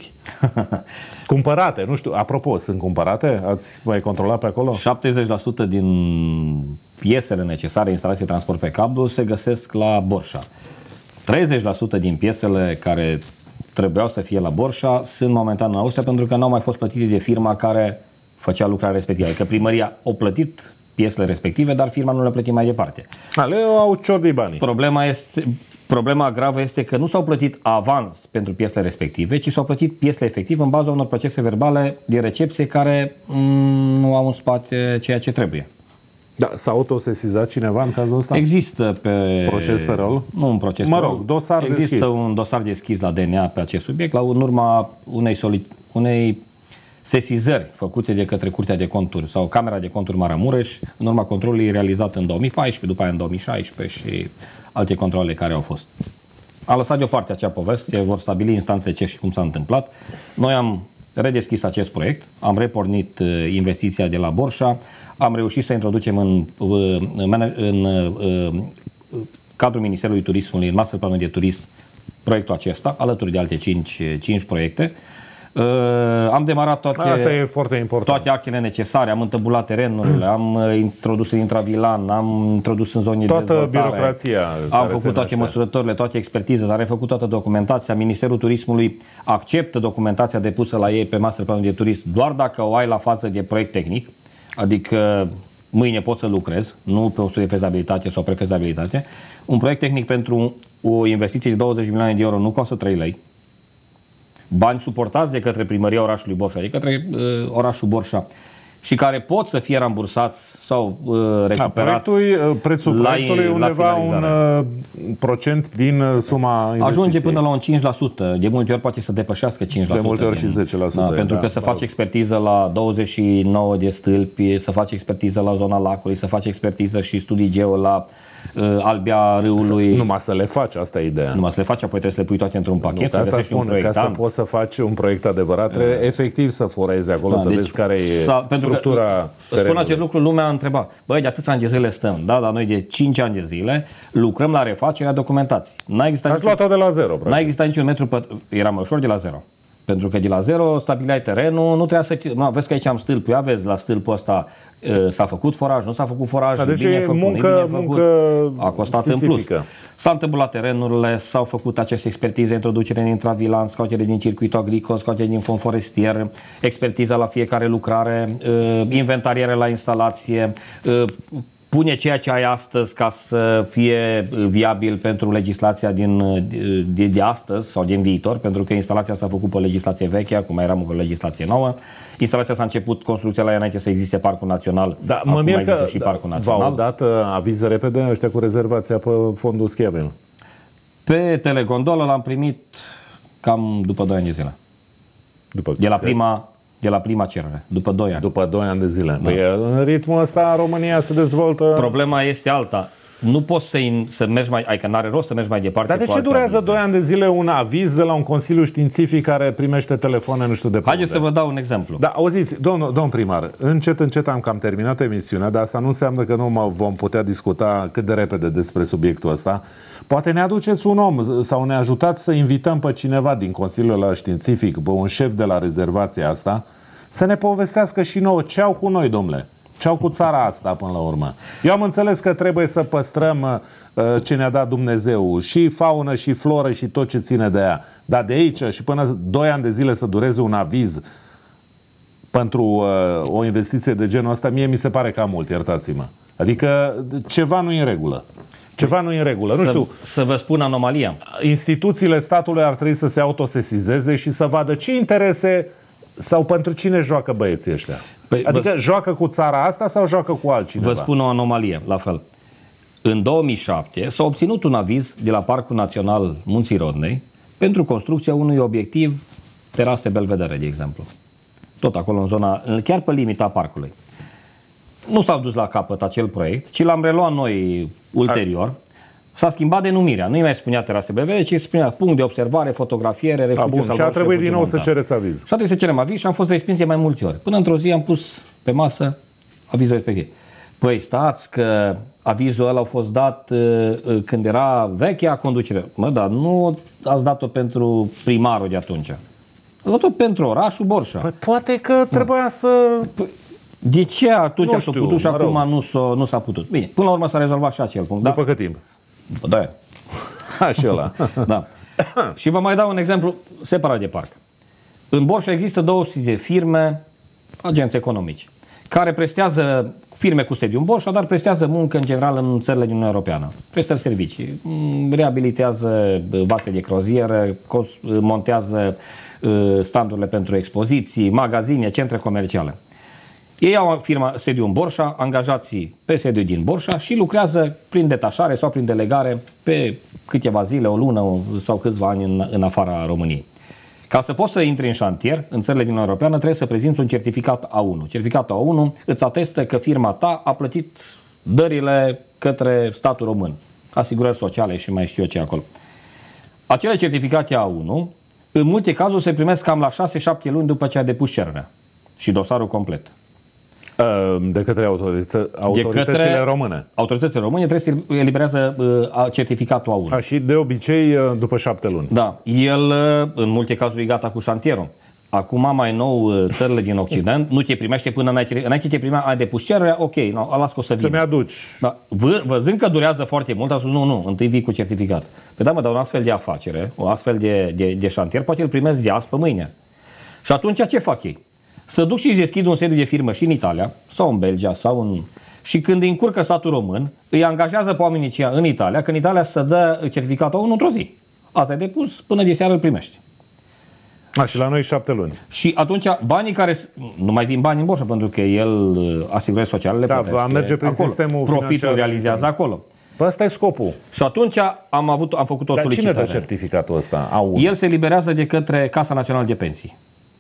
Cumpărate, nu știu, apropo, sunt cumpărate? Ați mai controlat pe acolo? șaptezeci la sută din piesele necesare instalației transport pe cablu se găsesc la Borșa. treizeci la sută din piesele care trebuiau să fie la Borșa sunt momentan în Austria pentru că n-au mai fost plătite de firma care făcea lucrarea respectivă. Adică primăria a plătit piesele respective, dar firma nu le-a plătit mai departe. Ale au cior de bani. Problema este... Problema gravă este că nu s-au plătit avans pentru piesele respective, ci s-au plătit piesele efective în baza unor procese verbale de recepție care mm, nu au în spate ceea ce trebuie. Da, s-a autosesizat cineva în cazul ăsta? Există pe... Proces pe rol? Nu un proces mă pe rog, rol. dosar Există deschis. Există un dosar deschis la D N A pe acest subiect, la în urma unei, unei sesizări făcute de către Curtea de Conturi sau Camera de Conturi Maramureș, în urma controlului realizat în două mii paisprezece, după aia în două mii șaisprezece și alte controle care au fost. A lăsat deoparte acea poveste, vor stabili instanțe ce și cum s-a întâmplat. Noi am redeschis acest proiect, am repornit investiția de la Borșa, am reușit să introducem în, în, în, în cadrul Ministerului Turismului, în masterplanul de turism, proiectul acesta, alături de alte cinci proiecte. Uh, am demarat toate, Asta e foarte important. toate actele necesare, am întăbulat terenurile, am introdus în intravilan, am introdus în zone toată de dezvoltare. birocrația Am făcut toate măsurătorile, toate expertizele, am refăcut toată documentația. Ministerul Turismului acceptă documentația depusă la ei pe masterplanul de turism doar dacă o ai la fază de proiect tehnic, adică mâine poți să lucrezi, nu pe o studie de fezabilitate sau prefezabilitate. Un proiect tehnic pentru o investiție de douăzeci de milioane de euro nu costă trei lei. Bani suportați de către primăria orașului Borșa, de către uh, orașul Borșa și care pot să fie rambursați sau uh, recuperați. Proiectul, prețul la, proiectului undeva un uh, procent din uh, suma investiției. Ajunge până la un cinci la sută, de multe ori poate să depășească cinci la sută. De multe ori și zece la sută. Da, pentru da, că să faci expertiză la douăzeci și nouă de stâlpi, să faci expertiză la zona lacului, să faci expertiză și studii geo la uh, albia râului. Numai să le faci, asta e ideea. Numai să le faci, apoi trebuie să le pui toate într-un pachet. Nu, să asta spun, ca să poți să faci un proiect adevărat, trebuie uh, efectiv să forezi acolo, da, să deci, vezi care e structura. Spun acest lucru, lumea a întrebat, băi, de atâția ani de zile stăm, da, dar noi de cinci ani de zile lucrăm la refacerea documentației. N-a existat Ați luat-o de la zero, n-a existat niciun metru, păt... era mai ușor de la zero. Pentru că de la zero stabileai terenul, nu trebuia să... Nu, vezi că aici am stâlpul, ia vezi, la stâlpul ăsta s-a făcut foraj, nu s-a făcut foraj, da, deci bine făcut, muncă, bine făcut, muncă a costat sisifică. În plus. S-a întâmplat terenurile, s-au făcut aceste expertize, introducere în intravilan, scoatere din circuitul agricol, scoatere din fond forestier, expertiza la fiecare lucrare, inventariere la instalație, pune ceea ce ai astăzi ca să fie viabil pentru legislația din, de, de astăzi sau din viitor, pentru că instalația s-a făcut pe legislație veche, acum eram pe legislație nouă. Instalația s-a început construcția la ea înainte să existe Parcul Național. Da, mă mir că și Parcul Național. V-au dat aviz repede ăștia cu rezervația pe fondul schiabil? Pe telegondolă l-am primit cam după doi ani de zile. După de la prima De la prima cerere, după doi ani. După doi ani de zile. Da. Păi în ritmul ăsta România se dezvoltă... Problema este alta. Nu poți să, să mergi mai... Adică n-are rost să mergi mai departe. Dar de ce durează doi ani de zile un aviz de la un consiliu științific care primește telefoane nu știu de pe Haideți să vă dau un exemplu. Da, auziți, domnul, domn primar, încet, încet am cam terminat emisiunea, dar asta nu înseamnă că nu vom putea discuta cât de repede despre subiectul ăsta. Poate ne aduceți un om sau ne ajutați să invităm pe cineva din Consiliul ăla științific, pe un șef de la rezervația asta, să ne povestească și nouă ce au cu noi, domnule. Ce au cu țara asta până la urmă. Eu am înțeles că trebuie să păstrăm uh, ce ne-a dat Dumnezeu, și faună, și floră, și tot ce ține de ea. Dar de aici și până doi ani de zile să dureze un aviz pentru uh, o investiție de genul ăsta, mie mi se pare cam mult, iertați-mă. Adică ceva nu e în regulă. Ceva nu e în regulă. Să, nu știu. Să vă spun anomalia. Instituțiile statului ar trebui să se autosesizeze și să vadă ce interese sau pentru cine joacă băieții ăștia. Păi, adică vă... joacă cu țara asta sau joacă cu altcineva? Vă spun o anomalie, la fel. În două mii șapte s-a obținut un aviz de la Parcul Național Munții Rodnei pentru construcția unui obiectiv terase Belvedere, de exemplu. Tot acolo în zona, chiar pe limita parcului. Nu s-a dus la capăt acel proiect, ci l-am reluat noi ulterior. S-a schimbat denumirea. Nu-i mai spunea terase Belvedere, ci spunea punct de observare, fotografiere, refugio. Și a trebuit din nou să cereți aviz. Și a trebuit să cerem aviz și am fost respins de mai multe ori. Până într-o zi am pus pe masă avizul respectiv. Păi stați că avizul ăla a fost dat uh, când era vechea conducere. Mă, dar nu ați dat-o pentru primarul de atunci. Ați dat-o pentru orașul Borșa. Păi poate că trebuia să... Păi, de ce atunci s-a putut și acum nu s-a, nu s-a putut? Bine, până la urmă s-a rezolvat și acel punct. După da? cât timp? După doi ani. Așa. Da. Și vă mai dau un exemplu separat de parc. În Borșa există două sute de firme, agenți economici, care prestează, firme cu sediu în Borșa, dar prestează muncă în general în țările din Uniunea Europeană. Prestă servicii, reabilitează vase de crozieră, montează standurile pentru expoziții, magazine, centre comerciale. Ei au firma sediu în Borșa, angajații pe sediu din Borșa și lucrează prin detașare sau prin delegare pe câteva zile, o lună sau câțiva ani în, în afara României. Ca să poți să intri în șantier, în țările din Uniunea Europeană, trebuie să prezinți un certificat A unu. Certificatul A unu îți atestă că firma ta a plătit dările către statul român, asigurări sociale și mai știu eu ce acolo. Acele certificate A unu, în multe cazuri, se primesc cam la șase șapte luni după ce a depus cererea și dosarul complet. De către autoritățile, autoritățile de către române. Autoritățile române trebuie să eliberează uh, certificatul A unu. A, și de obicei după șapte luni. Da. El, în multe cazuri, e gata cu șantierul. Acum, mai nou, țările din Occident nu te primește până înainte, înainte te primea, ai depus cererea, ok, no, las că o să vină. Să-mi aduci. Da. V- văzând că durează foarte mult, a spus, nu, nu, întâi vii cu certificat. Păi da, mă, dar un astfel de afacere, o astfel de, de, de șantier, poate îl primesc de azi pe mâine. Și atunci ce fac ei? Să duc și îți deschid un sediu de firmă și în Italia, sau în Belgia, sau în... Și când îi încurcă statul român, îi angajează pe oamenii aceia în Italia, că în Italia să dă certificatul A unu într-o zi. Asta e depus, până de seară îl primești. A, și la noi șapte luni. Și atunci banii care... Nu mai vin bani în Borșa, pentru că el asigurări sociale le da, plătește. Va merge prin acolo. Sistemul Profitul financiar. realizează acolo. Păi ăsta e scopul. Și atunci am, avut, am făcut o Dar solicitare. cine dă certificatul ăsta? A unu? El se eliberează de către Casa Națională de Pensii.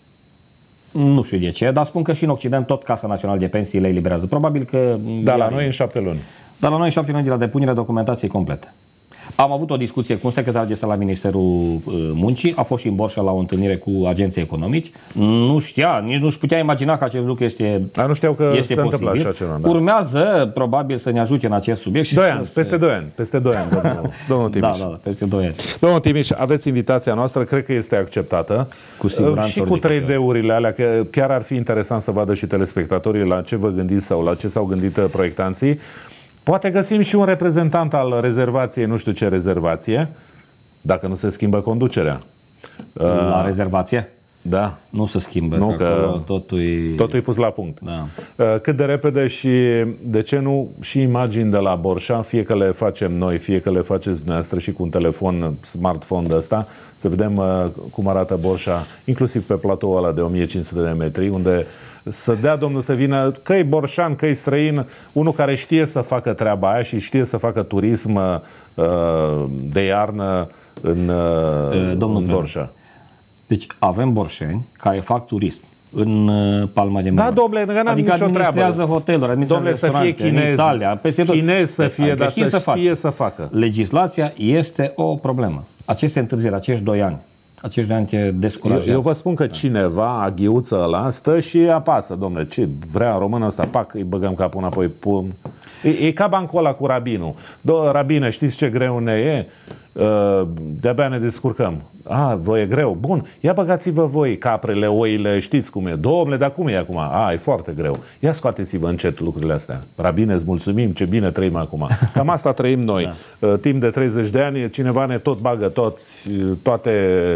Nu știu de ce, dar spun că și în Occident tot Casa Națională de Pensii le eliberează. Probabil că... Da, la noi în șapte luni. Dar la noi în șapte luni de la depunerea documentației complete. Am avut o discuție cu un secretar de stat la Ministerul Muncii, a fost și în Borșa la o întâlnire cu agenții economici. Nu știa, nici nu-și putea imagina că acest lucru este Dar nu știau că este se posibil. întâmplă așa ceva. Da. Urmează, probabil, să ne ajute în acest subiect. Și doi să ani, se... peste doi ani, peste doi ani, domnul, domnul Timiș. Da, da, peste doi ani. Domnul Timiș, aveți invitația noastră, cred că este acceptată. Cu siguranță. Și cu trei D-urile alea, că chiar ar fi interesant să vadă și telespectatorii la ce vă gândiți sau la ce s-au gândit proiectanții. Poate găsim și un reprezentant al rezervației, nu știu ce rezervație, dacă nu se schimbă conducerea. La uh, rezervație? Da. Nu se schimbă, nu, că, că totul e... totul e pus la punct. Da. Uh, cât de repede și, de ce nu, și imagini de la Borșa, fie că le facem noi, fie că le faceți dumneavoastră și cu un telefon smartphone de ăsta, să vedem uh, cum arată Borșa, inclusiv pe platoul ăla de o mie cinci sute de metri, unde să dea domnul să vină, că e borșan, că e străin, unul care știe să facă treaba aia și știe să facă turism uh, de iarnă în, uh, în Borșa. Deci avem borșeni care fac turism în Palma de Mare. Da, domnule, n-am adică nicio administrează treabă. hoteluri, administrează domnule, să fie chinez, în Italia, peste tot. Chinez să fie, adică dar să să știe facă. să facă. Legislația este o problemă. Aceste întârzieri, acești doi ani, acești doi ani te descurajează. Eu, eu vă spun că cineva, aghiuță ăla, stă și apasă, domnule, ce vrea în română ăsta, pac, îi băgăm capul înapoi, pum. E, e ca bancul ăla cu rabinul. Do, rabine, știți ce greu ne e? Uh, de-abia ne descurcăm. A, vă e greu. Bun, ia băgați-vă voi caprele, oile, știți cum e. Domnule, dar cum e acum? A, e foarte greu. Ia scoateți-vă încet lucrurile astea. Rabine, îți mulțumim, ce bine trăim acum. Cam asta trăim noi. Da. Uh, timp de treizeci de ani, cineva ne tot bagă toți, toate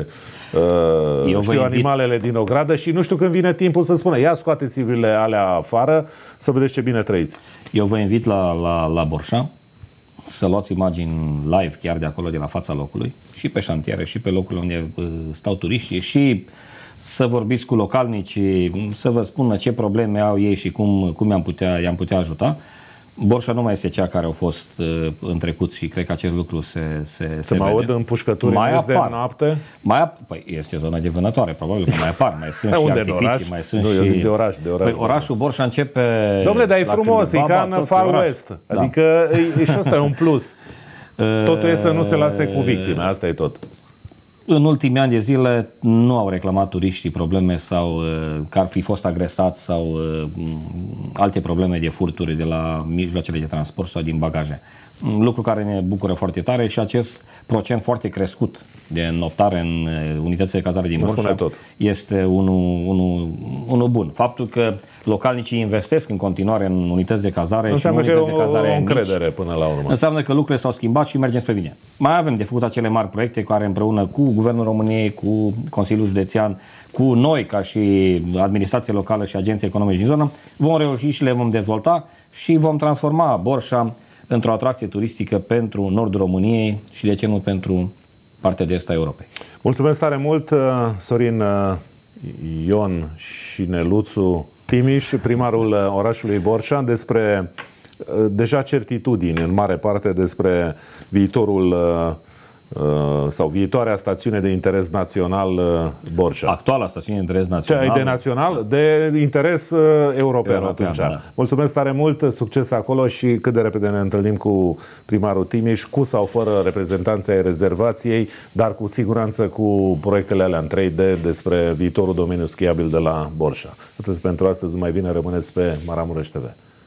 uh, știu, invit... animalele din ogradă și nu știu când vine timpul să spună ia scoateți-vă alea afară să vedeți ce bine trăiți. Eu vă invit la, la, la Borșa să luați imagini live chiar de acolo, de la fața locului, și pe șantiere, și pe locurile unde stau turiștii, și să vorbiți cu localnicii, să vă spună ce probleme au ei și cum, cum i-am putea, i-am putea ajuta. Borșa nu mai este cea care au fost uh, în trecut și cred că acest lucru se Se, se mai aud împușcături mai în de noapte? Mai ap- păi este zona de vânătoare, probabil că mai apar, mai sunt și unde artificii, oraș? mai sunt nu, și... eu zic de oraș, de oraș. Păi orașul Borșa începe... Dom'le, dar e frumos, e ca în Far West. Adică da. e, și ăsta e un plus. Totul e să nu se lase cu victime, asta e tot. În ultimii ani de zile nu au reclamat turiștii probleme sau că ar fi fost agresați sau alte probleme de furturi de la mijloacele de transport sau din bagaje. Lucru care ne bucură foarte tare și acest procent foarte crescut de înoptare în unitățile de cazare din Borșa este unul, unul, unul bun. Faptul că localnicii investesc în continuare în unități de cazare înseamnă și în unități că de cazare o încredere mici, până la urmă. Înseamnă că lucrurile s-au schimbat și mergem spre bine. Mai avem de făcut acele mari proiecte care împreună cu Guvernul României, cu Consiliul Județean, cu noi ca și administrație locală și agenții economici din zonă, vom reuși și le vom dezvolta și vom transforma Borșa într-o atracție turistică pentru nordul României și de ce nu pentru partea de est a Europei. Mulțumesc tare mult, Sorin Ion și Neluțu Timiș, primarul orașului Borșa, despre deja certitudini în mare parte despre viitorul sau viitoarea stațiune de interes național Borșa. Actuala stațiune de interes național. De național, de interes european, european atunci. Da. Mulțumesc tare mult, succes acolo și cât de repede ne întâlnim cu primarul Timiș, cu sau fără reprezentanții ai rezervației, dar cu siguranță cu proiectele alea în trei D despre viitorul domeniu schiabil de la Borșa. Atât pentru astăzi, numai bine, rămâneți pe Maramureș T V.